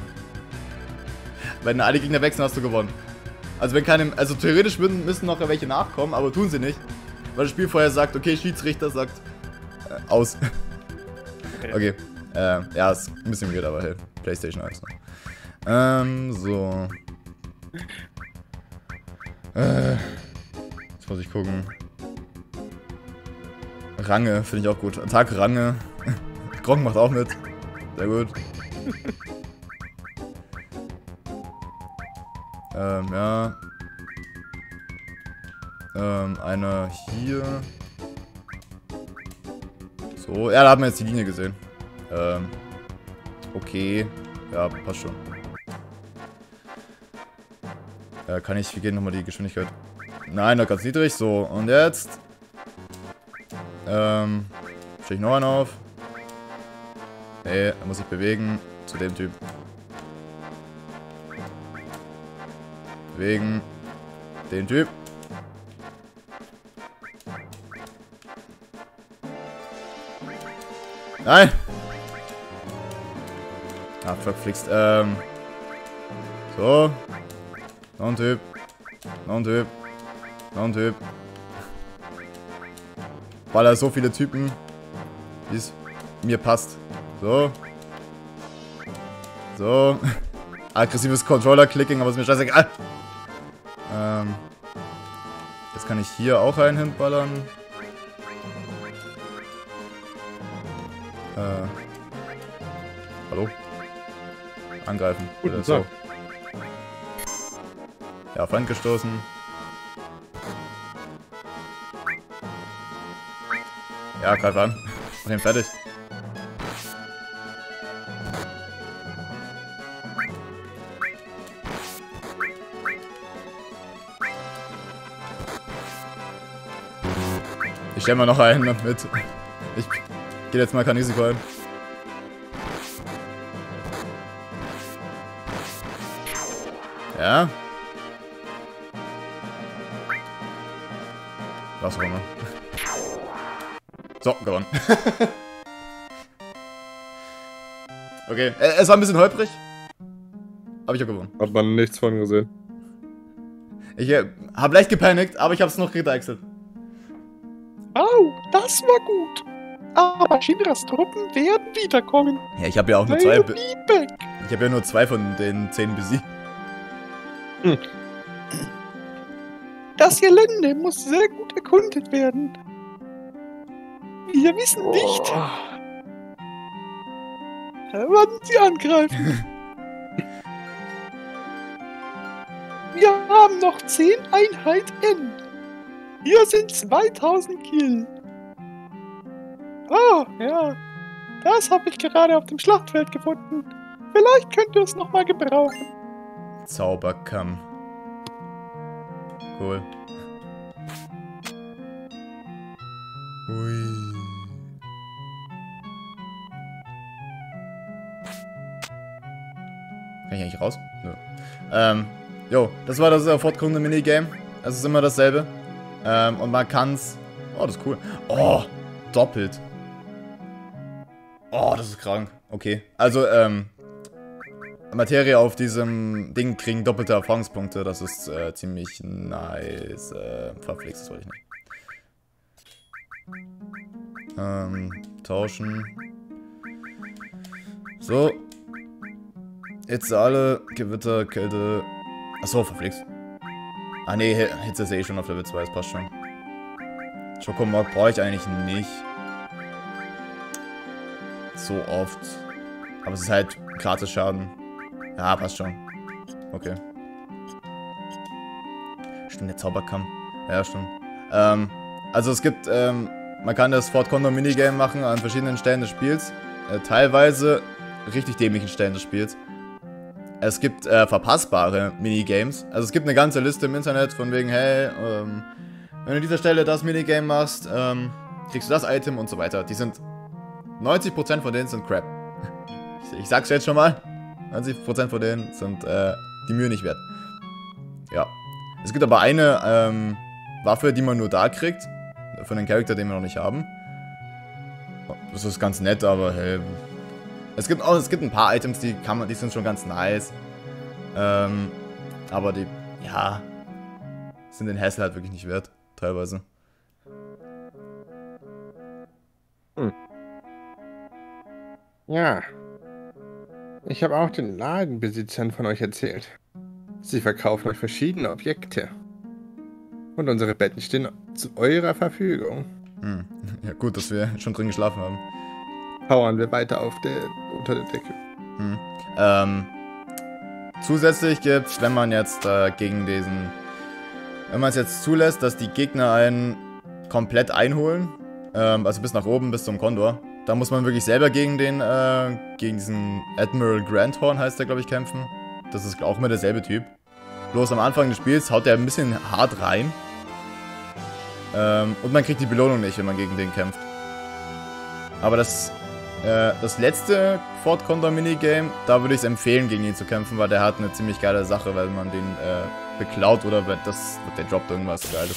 Wenn alle Gegner wechseln, hast du gewonnen. Also wenn keine, also theoretisch müssen noch welche nachkommen, aber tun sie nicht. Weil das Spiel vorher sagt, okay, Schiedsrichter sagt, äh, aus. Okay. Äh, ja, ist ein bisschen weird, aber hey, PlayStation eins. Ne? Ähm, so. Äh, jetzt muss ich gucken. Range finde ich auch gut. Attack Range. Gronk macht auch mit. Sehr gut. ähm, ja. Ähm, einer hier. So, ja, da haben wir jetzt die Linie gesehen. Ähm, okay. Ja, passt schon. Äh, kann ich, wir gehen nochmal die Geschwindigkeit. Nein, noch ganz niedrig. So, und jetzt. Ähm, stelle ich noch einen auf. Nee, er muss sich bewegen. Zu dem Typ. Bewegen. Den Typ. Nein! Ah, verflixt. Ähm. So. Noch ein Typ. Noch ein Typ. Noch ein Typ. Baller so viele Typen, wie es mir passt. So. So. Aggressives Controller-Clicking, aber ist mir scheißegal. Ähm. Jetzt kann ich hier auch einen hinballern. Äh. Hallo? Angreifen. Guten Oder so. Tag. Ja, Feind gestoßen. Ja, greif an. Mach ihn fertig. Ich stell mal noch einen mit. Ich gehe jetzt mal kein Risiko ein. Ja. Was auch immer. So, gewonnen. Okay, es war ein bisschen holprig. Aber ich hab gewonnen. Hat man nichts von gesehen. Ich äh, hab leicht gepanikt, aber ich hab's noch gedeichselt. Au, das war gut. Aber Shinras Truppen werden wiederkommen. Ja, ich habe ja auch nur zwei. Be Liebeck. Ich habe ja nur zwei von den zehn besiegt. Hm. Das Gelände muss sehr gut erkundet werden. Wir wissen nicht, Oh. wann sie angreifen. Wir haben noch zehn Einheiten. Hier sind zweitausend Kill. Oh, ja. Das habe ich gerade auf dem Schlachtfeld gefunden. Vielleicht könnt ihr es nochmal gebrauchen. Zauberkamm. Cool. Ui. Kann ich eigentlich raus? Nö. Ähm, jo, das war das äh, fortkommende Minigame. Es ist immer dasselbe. Ähm, und man kann's... Oh, das ist cool. Oh, doppelt. Oh, das ist krank. Okay. Also, ähm... Materie auf diesem Ding kriegen doppelte Erfahrungspunkte. Das ist äh, ziemlich nice. Äh, verflixt, das wollte ich nicht. Ähm, tauschen. So. Hitze alle. Gewitter, Kälte. Achso, verflixt. Ah ne, Hitze ist eh schon auf Level zwei, das passt schon. Schokomog brauche ich eigentlich nicht. So oft. Aber es ist halt gratis Schaden. Ja, passt schon. Okay. Stimmt, der Zauberkamm. Ja, stimmt. Ähm, also es gibt, ähm, man kann das Fort Condor Minigame machen an verschiedenen Stellen des Spiels. Äh, teilweise richtig dämlichen Stellen des Spiels. Es gibt äh, verpassbare Minigames. Also es gibt eine ganze Liste im Internet von wegen, hey, ähm, wenn du an dieser Stelle das Minigame machst, ähm, kriegst du das Item und so weiter. Die sind, neunzig Prozent von denen sind Crap. Ich, ich sag's jetzt schon mal. neunzig Prozent von denen sind äh, die Mühe nicht wert. Ja. Es gibt aber eine ähm, Waffe, die man nur da kriegt. Von den Charakter, den wir noch nicht haben. Das ist ganz nett, aber hey. Es gibt auch, es gibt ein paar Items, die kann man, die sind schon ganz nice. Ähm, aber die, ja, sind den Hassel halt wirklich nicht wert, teilweise. Hm. Ja. Ich habe auch den Ladenbesitzern von euch erzählt. Sie verkaufen euch verschiedene Objekte. Und unsere Betten stehen zu eurer Verfügung. Hm. Ja, gut, dass wir schon drin geschlafen haben. Powern wir weiter auf der, unter der Decke. Hm. Ähm, zusätzlich gibt's, wenn man jetzt äh, gegen diesen... Wenn man es jetzt zulässt, dass die Gegner einen komplett einholen, ähm, also bis nach oben, bis zum Kondor, da muss man wirklich selber gegen den, äh, gegen diesen Admiral Grandhorn, heißt der, glaube ich, kämpfen. Das ist auch immer derselbe Typ. Bloß am Anfang des Spiels haut der ein bisschen hart rein. Ähm, und man kriegt die Belohnung nicht, wenn man gegen den kämpft. Aber das, äh, das letzte Fort Condor Minigame, da würde ich es empfehlen, gegen ihn zu kämpfen, weil der hat eine ziemlich geile Sache, weil man den äh, beklaut oder das, der droppt irgendwas Geiles.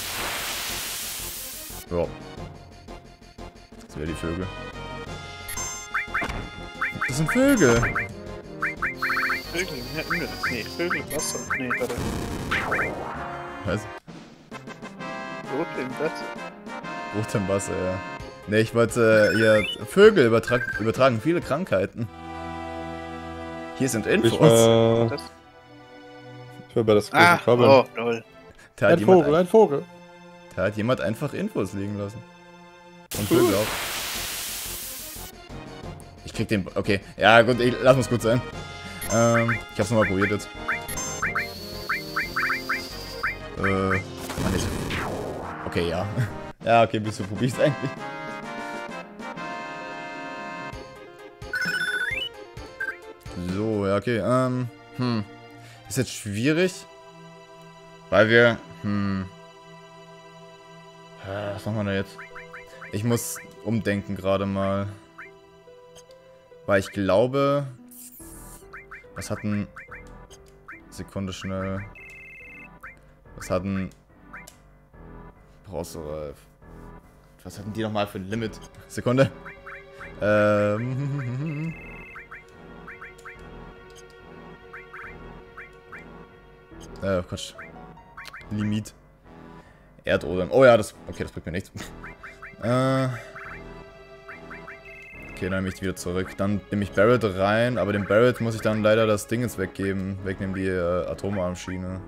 So. Das wäre die Vögel. Das sind Vögel. Vögel, ja, Himmel. Nee, Vögel, Wasser. Nee, warte. Was? Rot im Wasser. Rot im Wasser, ja. Ne, ich wollte äh, hier Vögel übertra übertragen viele Krankheiten. Hier sind Infos. Ich war, Das? ich war bei das große Ah, Krabbeln. oh, lol. Da hat, Ein jemand Vogel, ein, ein Vogel. da hat jemand einfach Infos liegen lassen. Und Vögel auch. Ich krieg den... Okay, ja gut, ich, lass uns gut sein. Ähm, ich hab's nochmal probiert jetzt. Äh, Mann, ich... Okay, ja. Ja, okay, bis du probierst eigentlich. So, ja, okay, ähm, hm. Ist jetzt schwierig, weil wir, hm. Äh, Was machen wir da jetzt? Ich muss umdenken gerade mal. Weil ich glaube... Was hatten... Sekunde schnell. Was hatten... Browserreif. Was hatten die nochmal für ein Limit? Sekunde. Ähm... Äh, Quatsch. Limit. Erdodem. Oh ja, das... Okay, das bringt mir nichts. äh... Okay, dann nehme ich die wieder zurück. Dann nehme ich Barret rein, aber dem Barret muss ich dann leider das Ding jetzt weggeben. Wegnehmen die äh, Atomarmschiene.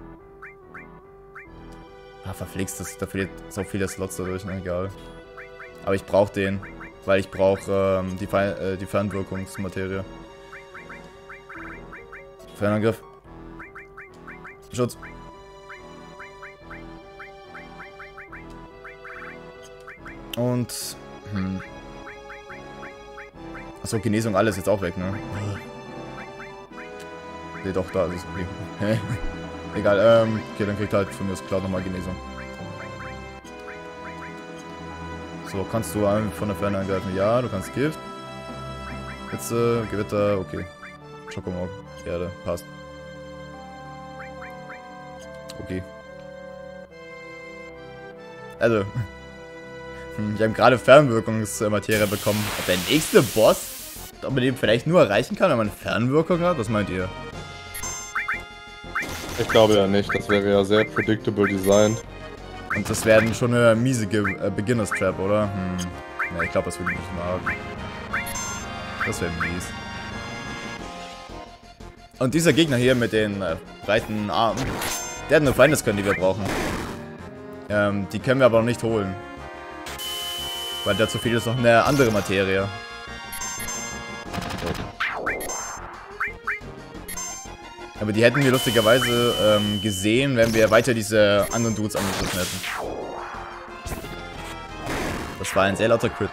Ah, verflixt, das, da verliert so viele Slots dadurch, ne, egal. Aber ich brauche den, weil ich brauche ähm, die, äh, die Fernwirkungsmaterie. Fernangriff. Schutz. Und, hm. Achso, Genesung, alles jetzt auch weg, ne? Ne, doch, da ist es okay. Egal, ähm, okay, dann kriegt halt von mir aus klar nochmal Genesung. So, kannst du von der Ferne angreifen? Ja, du kannst Gift. Hitze, Gewitter, okay. Schokomog, Erde, passt. Okay. Also, ich habe gerade Fernwirkungsmaterie bekommen. Ob der nächste Boss, ob man den vielleicht nur erreichen kann, wenn man Fernwirkung hat? Was meint ihr? Ich glaube ja nicht, das wäre ja sehr predictable Design. Und das wäre schon eine miese äh, Beginners-Trap, oder? Hm. Ja, ich glaube, das würde ich nicht machen. Das wäre mies. Und dieser Gegner hier mit den äh, breiten Armen, der hat eine Feindeskönnen, die wir brauchen. Ähm, die können wir aber noch nicht holen. Weil dazu fehlt jetzt noch eine andere Materie. Aber die hätten wir lustigerweise ähm, gesehen, wenn wir weiter diese anderen Dudes angegriffen hätten. Das war ein sehr lauter Crit.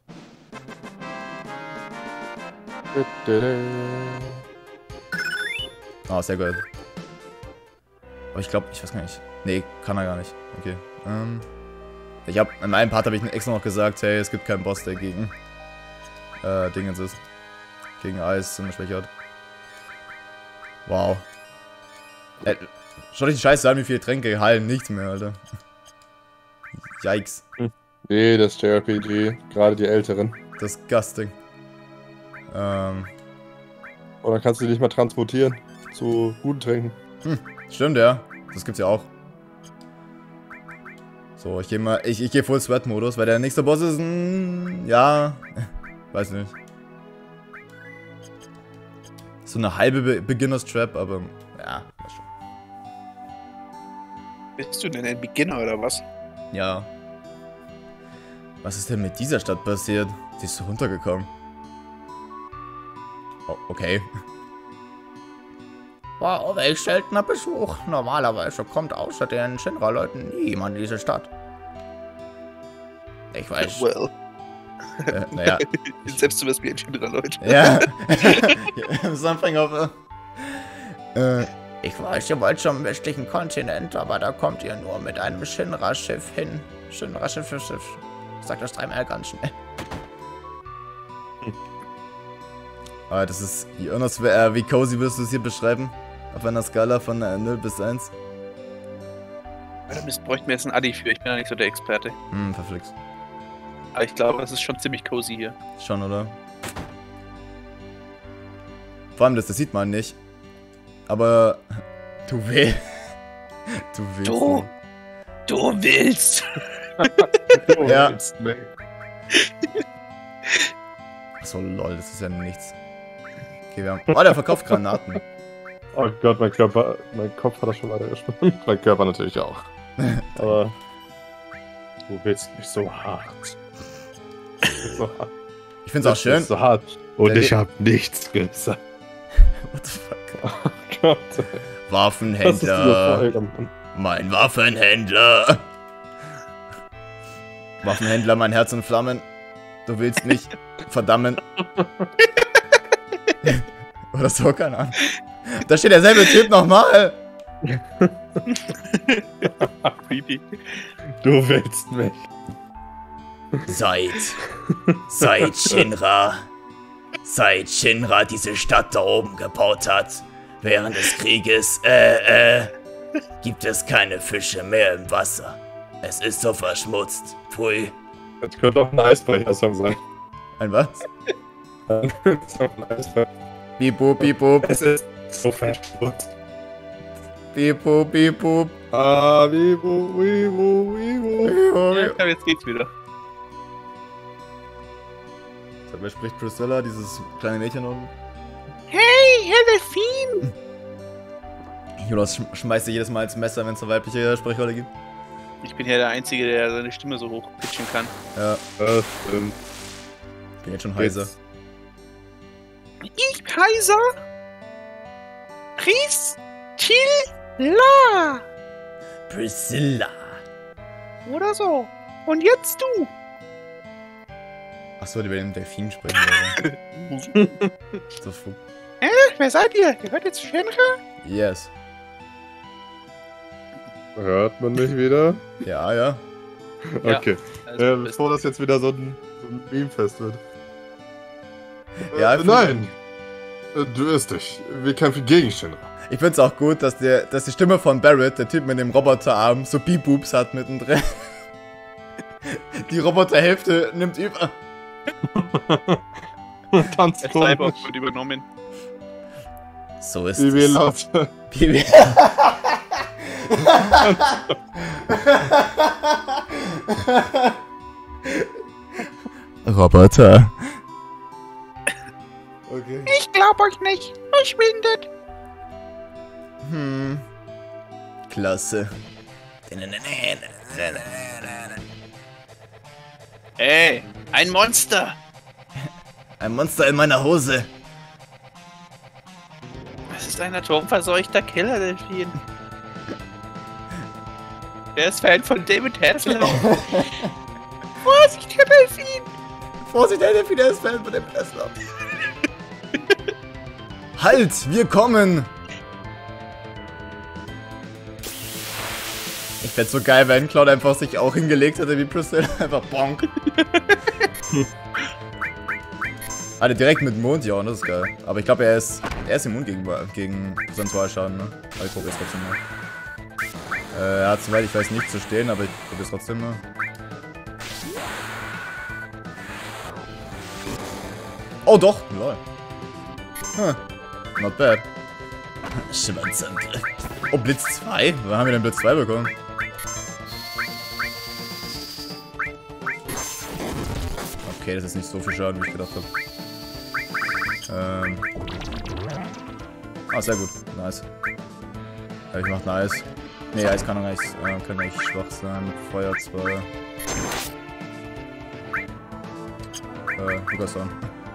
Ah, sehr gut. Aber ich glaube, ich weiß gar nicht. Nee, kann er gar nicht. Okay. Ähm, ich habe in meinem Part habe ich extra noch gesagt, hey, es gibt keinen Boss, der gegen äh, Dingens ist. Gegen Eis ziemlich schwächer hat. Wow. Äh, schau dich die Scheiße an, wie viele Tränke heilen nichts mehr, Alter. Yikes. Nee, das J R P G, gerade die älteren. Disgusting. Ähm. Oder kannst du dich mal transportieren zu guten Tränken? Hm, stimmt, ja. Das gibt's ja auch. So, ich gehe mal. Ich, ich gehe Full Sweat Modus, weil der nächste Boss ist ein. Ja. Weiß nicht. So eine halbe Be Beginners Trap, aber ja, war schon. Bist du denn ein Beginner oder was? Ja. Was ist denn mit dieser Stadt passiert? Sie ist so runtergekommen. Oh, okay. Wow, welch seltener Besuch. Normalerweise kommt außer den Shinra-Leuten nie jemand in diese Stadt. Ich weiß. Well. Äh, naja. Selbst du wirst wie ein Shinra-Leute. Ja. Something of a... Äh, ich weiß, ihr wollt zum westlichen Kontinent, aber da kommt ihr nur mit einem Shinra-Schiff hin. Shinra-Schiff, Schiff, Schiff. Ich sag das dreimal ganz schnell. Ah, das ist... Jonas, äh, wie cozy wirst du es hier beschreiben? Auf einer Skala von äh, null bis eins? Da bräuchten wir jetzt einen Adi für, ich bin ja nicht so der Experte. Hm, verflixt. Aber ich glaube, es ist schon ziemlich cozy hier. Schon, oder? Vor allem das, das sieht man nicht. Aber... Du willst... Du willst... Du! Du willst! Du Ja. willst mich. Achso, lol, das ist ja nichts. Okay, wir haben... Oh, der verkauft Granaten. Oh Gott, mein Körper, mein Kopf hat das schon weiter gespannt. Mein Körper natürlich auch. Aber du willst mich so hart. So hart. Ich find's auch schön. So hart. Und Der ich Le- hab nichts gesagt. What the fuck? Oh Gott. Das ist diese Waffenhändler. Folge, Mann. Mein Waffenhändler. Waffenhändler, mein Herz in Flammen. Du willst mich verdammen. Oder so, keine Ahnung. Da steht derselbe Typ nochmal. Creepy. Du willst mich. Seit, seit Shinra, seit Shinra diese Stadt da oben gebaut hat, während des Krieges, äh, äh, gibt es keine Fische mehr im Wasser. Es ist so verschmutzt. Pfui. Das könnte auch ein Eisbrecher-Song sein. Ein was? Das ist auch ein Eisbrecher. Bip, boop, bip, boop. Es ist so verschmutzt. Bip, boop, bip, boop. Ah, vivo, vivo, vivo. Ja, ich glaube, jetzt geht's wieder. So, wer spricht Priscilla, dieses kleine Mädchen unten? Hey, Delfin! Jonas sch schmeißt sich jedes Mal ins Messer, wenn es eine weibliche Sprechrolle gibt. Ich bin ja der Einzige, der seine Stimme so hoch pitchen kann. Ja, Das stimmt. ich bin jetzt schon heiser. Ich heiße Priscilla Priscilla. oder so. Und jetzt du. Achso, die will den Delfin sprechen. Oder? So fu- Äh, wer seid ihr? Gehört ihr zu Shinra? Yes. Hört man mich wieder? Ja, ja. Ja. Okay. Also, äh, du bist- bevor das jetzt wieder so ein, so ein Meme-Fest wird. Ja, äh, ich nein! Äh, Du irrst dich. Wir kämpfen gegen Shinra. Ich find's auch gut, dass, der, dass die Stimme von Barrett, der Typ mit dem Roboterarm, so Beep-Boops hat mittendrin. Die Roboterhälfte nimmt über. Tanzt Der Cyborg wird übernommen. So ist Wie wir es. laut. Wie wir- Roboter. Okay. Ich glaub euch nicht. Verschwindet. Hm. Klasse. Ey, ein Monster. Ein Monster in meiner Hose. Das ist ein atomverseuchter Killer-Delfin. Der ist Fan von David Hasselhoff. Vorsicht, der Delfin. Vorsicht, der Delfin ist Fan von dem Tesla. Halt, wir kommen. Ich fänd's so geil, wenn Cloud einfach sich auch hingelegt hätte wie Priscilla. Einfach bonk. Alter, direkt mit dem Mond, ja, das ist geil. Aber ich glaube, er ist, er ist immun gegen, gegen Sensualschaden, ne? Aber ich probiere es trotzdem mal. Äh, er hat, soweit ich weiß, nichts zu stehen, aber ich probiere es trotzdem mal. Oh, doch! Lol. Huh. Not bad. Schwanzangriff. Oh, Blitz zwei? Wann haben wir denn Blitz zwei bekommen? Okay, das ist nicht so viel Schaden, wie ich gedacht habe. Ähm. Ah, sehr gut. Nice. Ja, ich mach nice. Nee, Eis kann eigentlich, äh, kann eigentlich schwach sein. Mit Feuer zwar. Äh, Lukas an.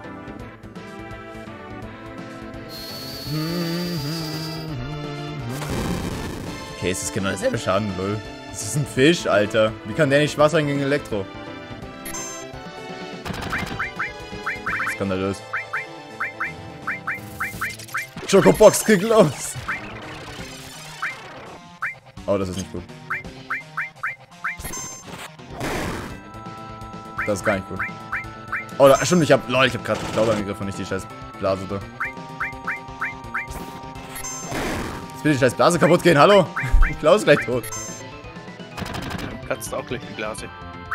Okay, es ist genau derselbe Schaden, lol. Das ist ein Fisch, Alter. Wie kann der nicht schwach sein gegen Elektro? Skandalös. Chocobox, krieg los! Oh, das ist nicht gut. Das ist gar nicht gut. Oh, da, stimmt, ich hab. Lol, ich hab gerade Glaube angegriffen und nicht die scheiß Blase da. Jetzt will die scheiß Blase kaputt gehen, hallo? Klaus ist gleich tot. Dann kratzt auch gleich die Blase.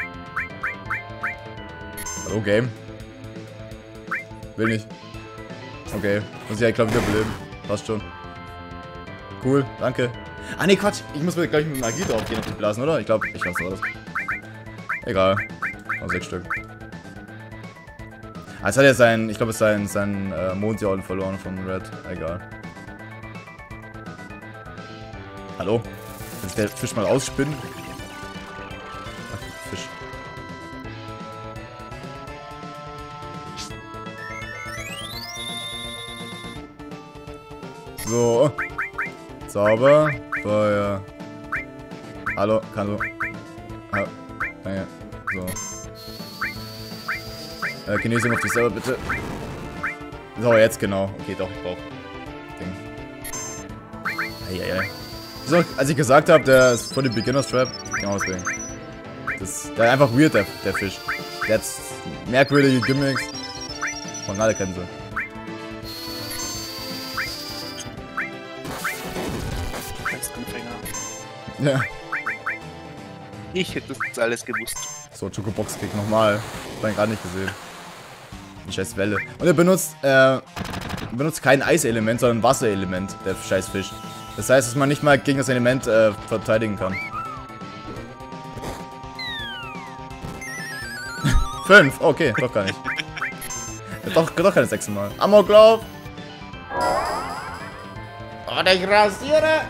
Hallo, Game. Will nicht. Okay, muss ich ja, glaube wieder beleben. Passt schon. Cool, danke. Ah, ne, Quatsch. Ich muss mir gleich mit Magie drauf gehen auf die Blasen, oder? Ich glaube, ich glaube, so war das. Egal. Oh, sechs Stück. Ah, jetzt hat er sein, ich glaube, es ist sein, sein äh, Mondjahren verloren von Red. Egal. Hallo? Willst der Fisch mal ausspinnen? Ach, Fisch. So. Zauber. Feuer. Hallo, kannst du. Ah, danke. So. Äh, Kinesium auf dich selber, bitte. So, jetzt genau. Okay, doch, ich brauch Ding. Eieiei. So, als ich gesagt habe, der ist von dem Beginner's Trap. Genau deswegen. Das, der ist einfach weird, der, der Fisch. Der hat merkwürdige Gimmicks. Von alle kennen sie. Ja. Ich hätte das alles gewusst. So, Chocobox krieg nochmal. Hab ich gerade nicht gesehen. Die scheiß Welle. Und er benutzt, äh, benutzt kein Eiselement, sondern Wasserelement, der scheiß Fisch. Das heißt, dass man nicht mal gegen das Element äh, verteidigen kann. Fünf? Okay, doch gar nicht. doch, doch keine sechs Mal. Amoklauf! Und ich rasiere!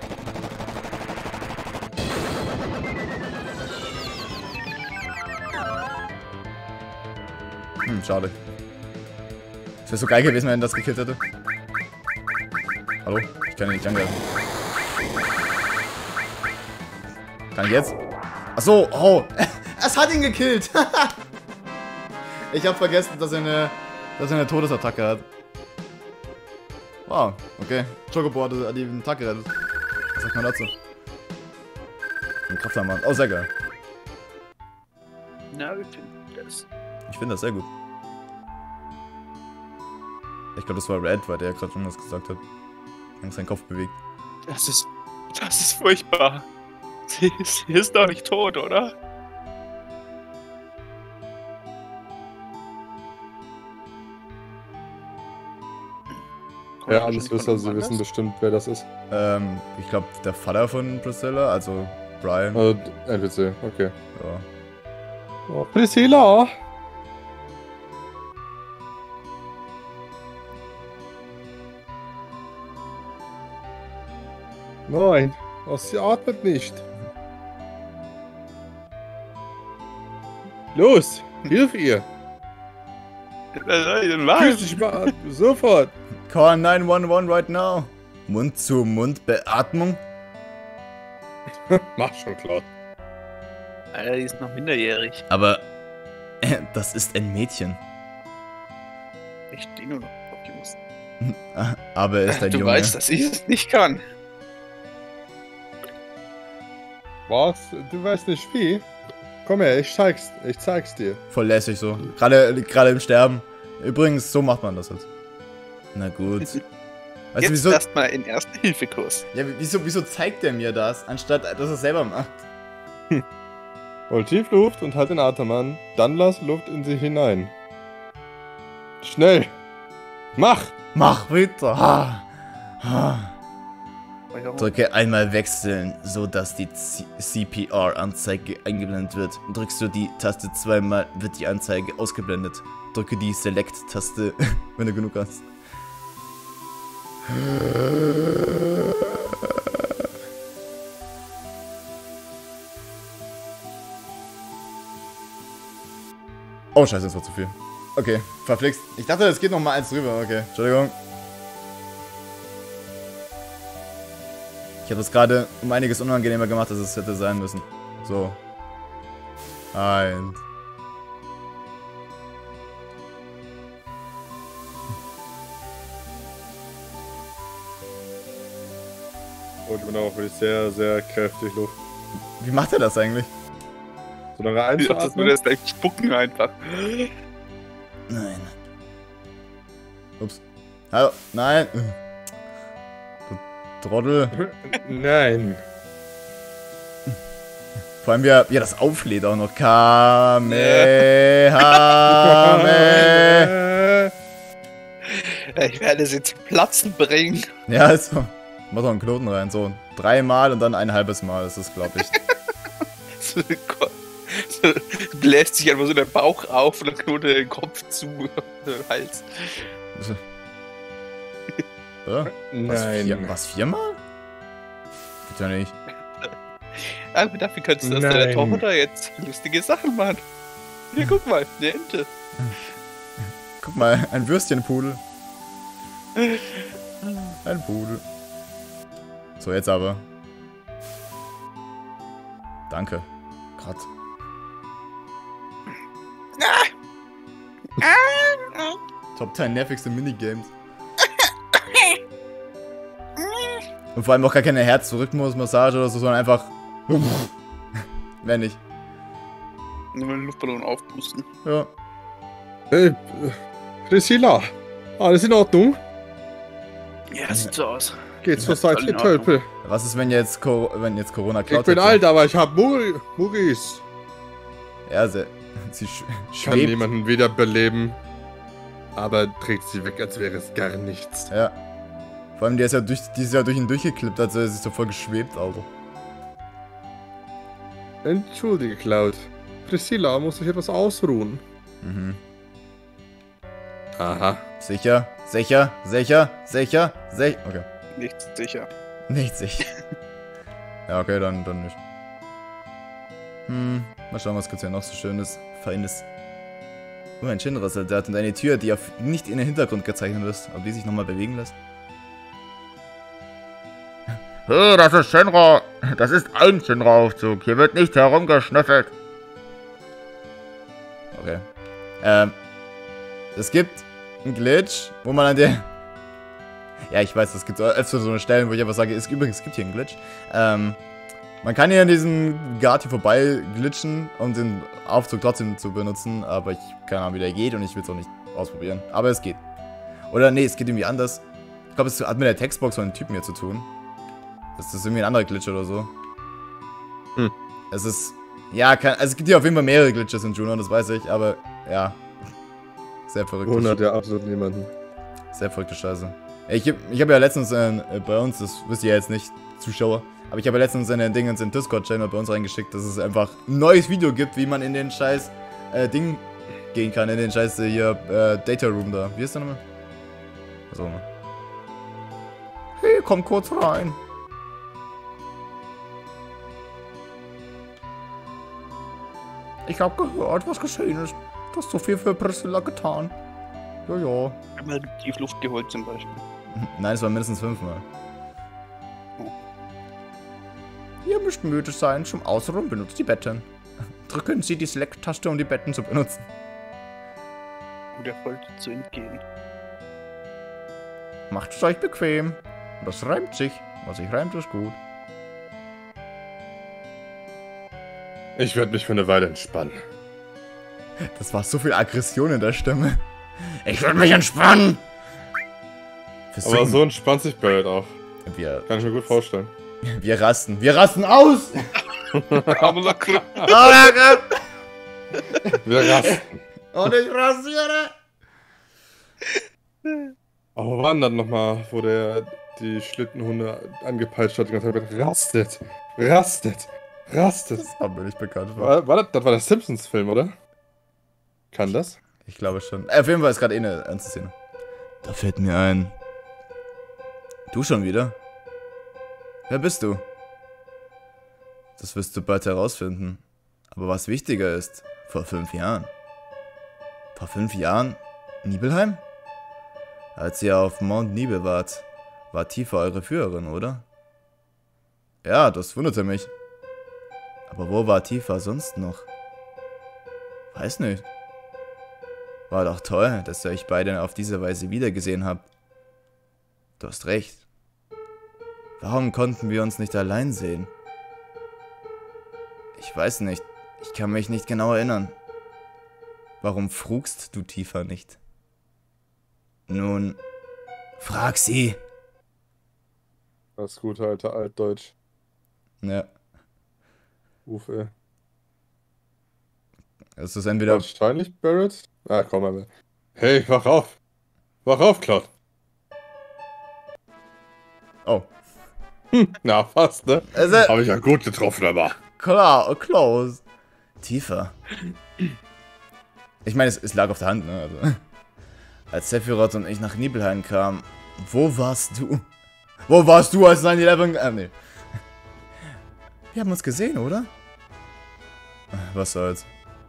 Hm, schade. Es wäre so geil gewesen, wenn er das gekillt hätte. Hallo? Ich kann ihn nicht angreifen. Kann ich jetzt? Achso, oh! Es hat ihn gekillt! Ich hab vergessen, dass er eine, dass er eine Todesattacke hat. Wow, okay. Chocobo hat die Attacke gerettet. Was sagt man dazu? Ein Krafthammer. Oh, sehr geil. Na, wir finden das. Ich finde das sehr gut. Ich glaube, das war Red, weil der gerade schon was gesagt hat. Und seinen Kopf bewegt. Das ist. Das ist furchtbar. Sie, sie ist doch nicht tot, oder? Ja, alles Wisser, sie wissen bestimmt, wer das ist. Ähm, ich glaube, der Vater von Priscilla, also Brian. Also, N P C, okay. Ja. Oh, Priscilla! Nein, oh, sie atmet nicht. Los, hilf ihr! Was soll ich denn Küss machen? dich mal an, sofort! Call nine one one right now. Mund-zu-Mund-Beatmung. Mach schon klar. Alter, die ist noch minderjährig. Aber äh, das ist ein Mädchen. Ich stehe nur noch auf Jungs. Aber er ist ein Du Junge. weißt, dass ich es nicht kann. Was? Du weißt nicht wie? Komm her, ich zeig's, ich zeig's dir. Voll lässig so. Gerade gerade im Sterben. Übrigens, so macht man das jetzt. Na gut. Weißt du, Jetzt wieso, erstmal in Erste-Hilfe-Kurs. ja, wieso, wieso zeigt er mir das, anstatt dass er es selber macht? Hol tief Luft und halt den Atem an. Dann lass Luft in sie hinein. Schnell! Mach! Mach bitte. Ha. Ha. Drücke einmal wechseln, so dass die C P R-Anzeige eingeblendet wird. Drückst du die Taste zweimal, wird die Anzeige ausgeblendet. Drücke die Select-Taste, wenn du genug hast. Oh, scheiße, das war zu viel. Okay, verflixt. Ich dachte, es geht noch mal eins drüber. Okay, Entschuldigung. Ich habe das gerade um einiges unangenehmer gemacht, als es hätte sein müssen. So. Eins. Und ich bin auch wirklich sehr, sehr kräftig Luft. Wie macht er das eigentlich? Solange Ja, das einzuatmen. würde jetzt gleich spucken einfach. Nein. Ups. Hallo. Nein. Du Trottel. Nein. Vor allem, wie er, wie er das auflädt auch noch. Kamehame. Ich werde sie zum Platzen bringen. Ja, also. Mach doch einen Knoten rein. So dreimal und dann ein halbes Mal. Das ist, glaube ich. So, Gott. So, bläst sich einfach so der Bauch auf und dann knotet er den Kopf zu. Den Hals. Oder? Was, Nein. vier, was viermal? Geht ja nicht. Aber dafür kannst du aus Nein. deiner Tochter jetzt lustige Sachen machen. Hier, guck mal, eine Ente. Guck mal, ein Würstchenpudel. Ein Pudel. So, jetzt aber. Danke. Gott. Top zehn nervigste Minigames. Und vor allem auch gar keine Herz-Rhythmus-Massage oder so, sondern einfach. Wenn nicht. Nur einen Luftballon aufpusten. Ja. Äh, Priscilla, alles in Ordnung? Ja, das sieht so aus. Geht's zur Ja, voll Seite, in Ordnung. Tölpel? Was ist, wenn jetzt, Co wenn jetzt Corona Ich klaut? bin hätte? alt, aber ich hab Muri Muris. Ja, sie, sie sch Ich kann schwebt. niemanden wiederbeleben. Aber trägt sie weg, als wäre es gar nichts. Ja. Vor allem, die ist ja durch, die ist ja durch ihn durchgeklippt, also er ist so voll geschwebt, Alter. Entschuldige, Cloud. Priscilla muss sich etwas ausruhen. Mhm. Aha. Sicher, sicher, sicher, sicher, sicher. Okay. Nicht sicher. Nicht sicher. Ja, okay, dann, dann nicht. Hm, mal schauen, was gibt's hier noch so schönes, feines. Oh, ein Shinra-Soldat und eine Tür, die auf nicht in den Hintergrund gezeichnet ist, aber die sich nochmal bewegen lässt. Hey, das ist Shinra. Das ist ein Shinra-Aufzug. Hier wird nicht herumgeschnüffelt. Okay. Ähm. Es gibt einen Glitch, wo man an der... Ja, ich weiß, es gibt öfter so eine Stellen, wo ich einfach sage, es, übrigens, es gibt hier einen Glitch. Ähm, man kann hier an diesem Guard hier vorbei glitchen, um den Aufzug trotzdem zu benutzen, aber ich keine Ahnung, wie der geht und ich will es auch nicht ausprobieren. Aber es geht. Oder nee, es geht irgendwie anders. Ich glaube, es hat mit der Textbox von einem Typen hier zu tun. Das ist irgendwie ein anderer Glitch oder so. Hm. Es ist... Ja, kann, also es gibt hier auf jeden Fall mehrere Glitches in Junon, das weiß ich, aber ja. Sehr verrückt. Wundert ja absolut niemanden. Sehr verrückte Scheiße. Ich, ich habe ja letztens äh, bei uns, das wisst ihr ja jetzt nicht, Zuschauer, aber ich habe ja letztens eine Ding in den Discord-Channel bei uns reingeschickt, dass es einfach ein neues Video gibt, wie man in den scheiß äh, Ding gehen kann, in den scheiß äh, hier äh, Data Room da. Wie ist der nochmal? Was auch immer. Hey, komm kurz rein. Ich habe gehört, was geschehen ist. Du hast so viel für Priscilla getan. Ja, ja. Einmal tief Luft geholt zum Beispiel. Nein, es war mindestens fünfmal. Ihr müsst müde sein. Zum Ausruhen benutzt die Betten. Drücken Sie die Select-Taste, um die Betten zu benutzen. Um der Folter zu entgehen. Macht es euch bequem. Das reimt sich. Was sich reimt, ist gut. Ich werde mich für eine Weile entspannen. Das war so viel Aggression in der Stimme. Ich würde mich entspannen. Wir Aber singen. so entspannt sich Barrett auch. Wir, Kann ich mir gut vorstellen. wir rasten. Wir rasten aus! Aber so kr- Oh, danke! Wir rasten. Und ich rasiere! Aber wo war denn dann nochmal, wo der die Schlittenhunde angepeitscht hat? Die ganze Zeit rastet, rastet, rastet. Das war mir nicht bekannt. War. War, war das, das war der Simpsons-Film, oder? Kann das? Ich glaube schon. Äh, auf jeden Fall ist gerade eh eine ernste Szene. Da fällt mir ein. Du schon wieder? Wer bist du? Das wirst du bald herausfinden. Aber was wichtiger ist, vor fünf Jahren. Vor fünf Jahren? Nibelheim? Als ihr auf Mount Nibel wart, war Tifa eure Führerin, oder? Ja, das wunderte mich. Aber wo war Tifa sonst noch? Weiß nicht. War doch toll, dass ihr euch beide auf diese Weise wiedergesehen habt. Du hast recht. Warum konnten wir uns nicht allein sehen? Ich weiß nicht. Ich kann mich nicht genau erinnern. Warum frugst du Tifa nicht? Nun, frag sie. Das gute alte Altdeutsch. Ja, Uff, ey. es ist entweder... Wahrscheinlich Barrett? Ah, komm mal. Hey, wach auf! Wach auf, Cloud! Oh. Hm, na, fast, ne? Es ist... Habe ich ja gut getroffen, aber. Klar, close. Tifa. Ich meine, es, es lag auf der Hand, ne? Also, als Sephiroth und ich nach Nibelheim kamen, wo warst du? Wo warst du, als neun elf... Ah, nee. Wir haben uns gesehen, oder? Was soll's.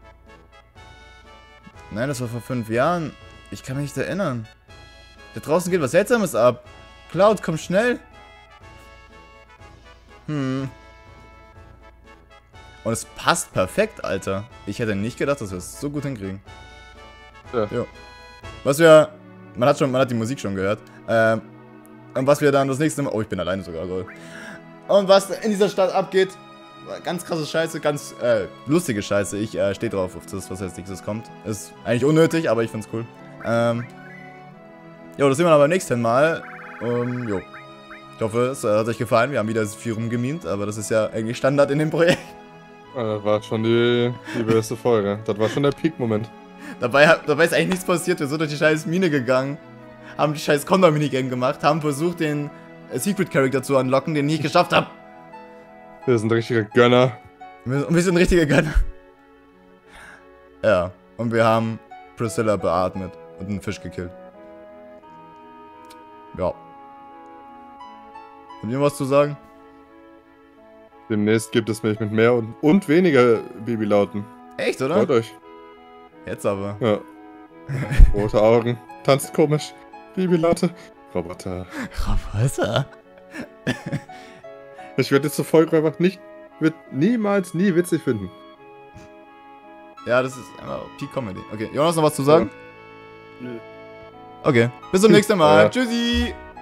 Nein, das war vor fünf Jahren. Ich kann mich nicht erinnern. Da draußen geht was Seltsames ab. Cloud, komm schnell. Hm. Und es passt perfekt, Alter. Ich hätte nicht gedacht, dass wir es so gut hinkriegen. Ja. Jo. Was wir... Man hat schon, man hat die Musik schon gehört. Ähm, und was wir dann das nächste Mal... Oh, ich bin alleine sogar, lol. Und was in dieser Stadt abgeht... Ganz krasse Scheiße, ganz äh, lustige Scheiße. Ich äh, stehe drauf auf das, was als nächstes kommt. Ist eigentlich unnötig, aber ich find's cool. Ähm... Jo, das sehen wir dann beim nächsten Mal. Ähm, jo. Ich hoffe, es äh, hat euch gefallen. Wir haben wieder viel rumgemimt, aber das ist ja eigentlich Standard in dem Projekt. Das war schon die, die beste Folge. Das war schon der Peak-Moment. Dabei, dabei ist eigentlich nichts passiert. Wir sind durch die scheiß Mine gegangen, haben die scheiß Condor-Minigame gemacht, haben versucht, den äh, Secret-Character zu unlocken, den ich nicht geschafft habe. Wir sind richtige Gönner. Wir, wir sind richtige Gönner. Ja, und wir haben Priscilla beatmet und einen Fisch gekillt. Ja. Habt ihr was zu sagen? Demnächst gibt es mich mit mehr und, und weniger Babylauten. Echt, oder? Freut euch. Jetzt aber. Ja. Rote Augen. Tanzt komisch. Babylaute. Roboter. Roboter? Ich werde jetzt zur Folge einfach nicht, wird niemals, nie witzig finden. Ja, das ist einfach Peak Comedy. Okay, Jonas, noch was zu sagen? Nö. Okay, bis zum nächsten Mal. Ja. Tschüssi!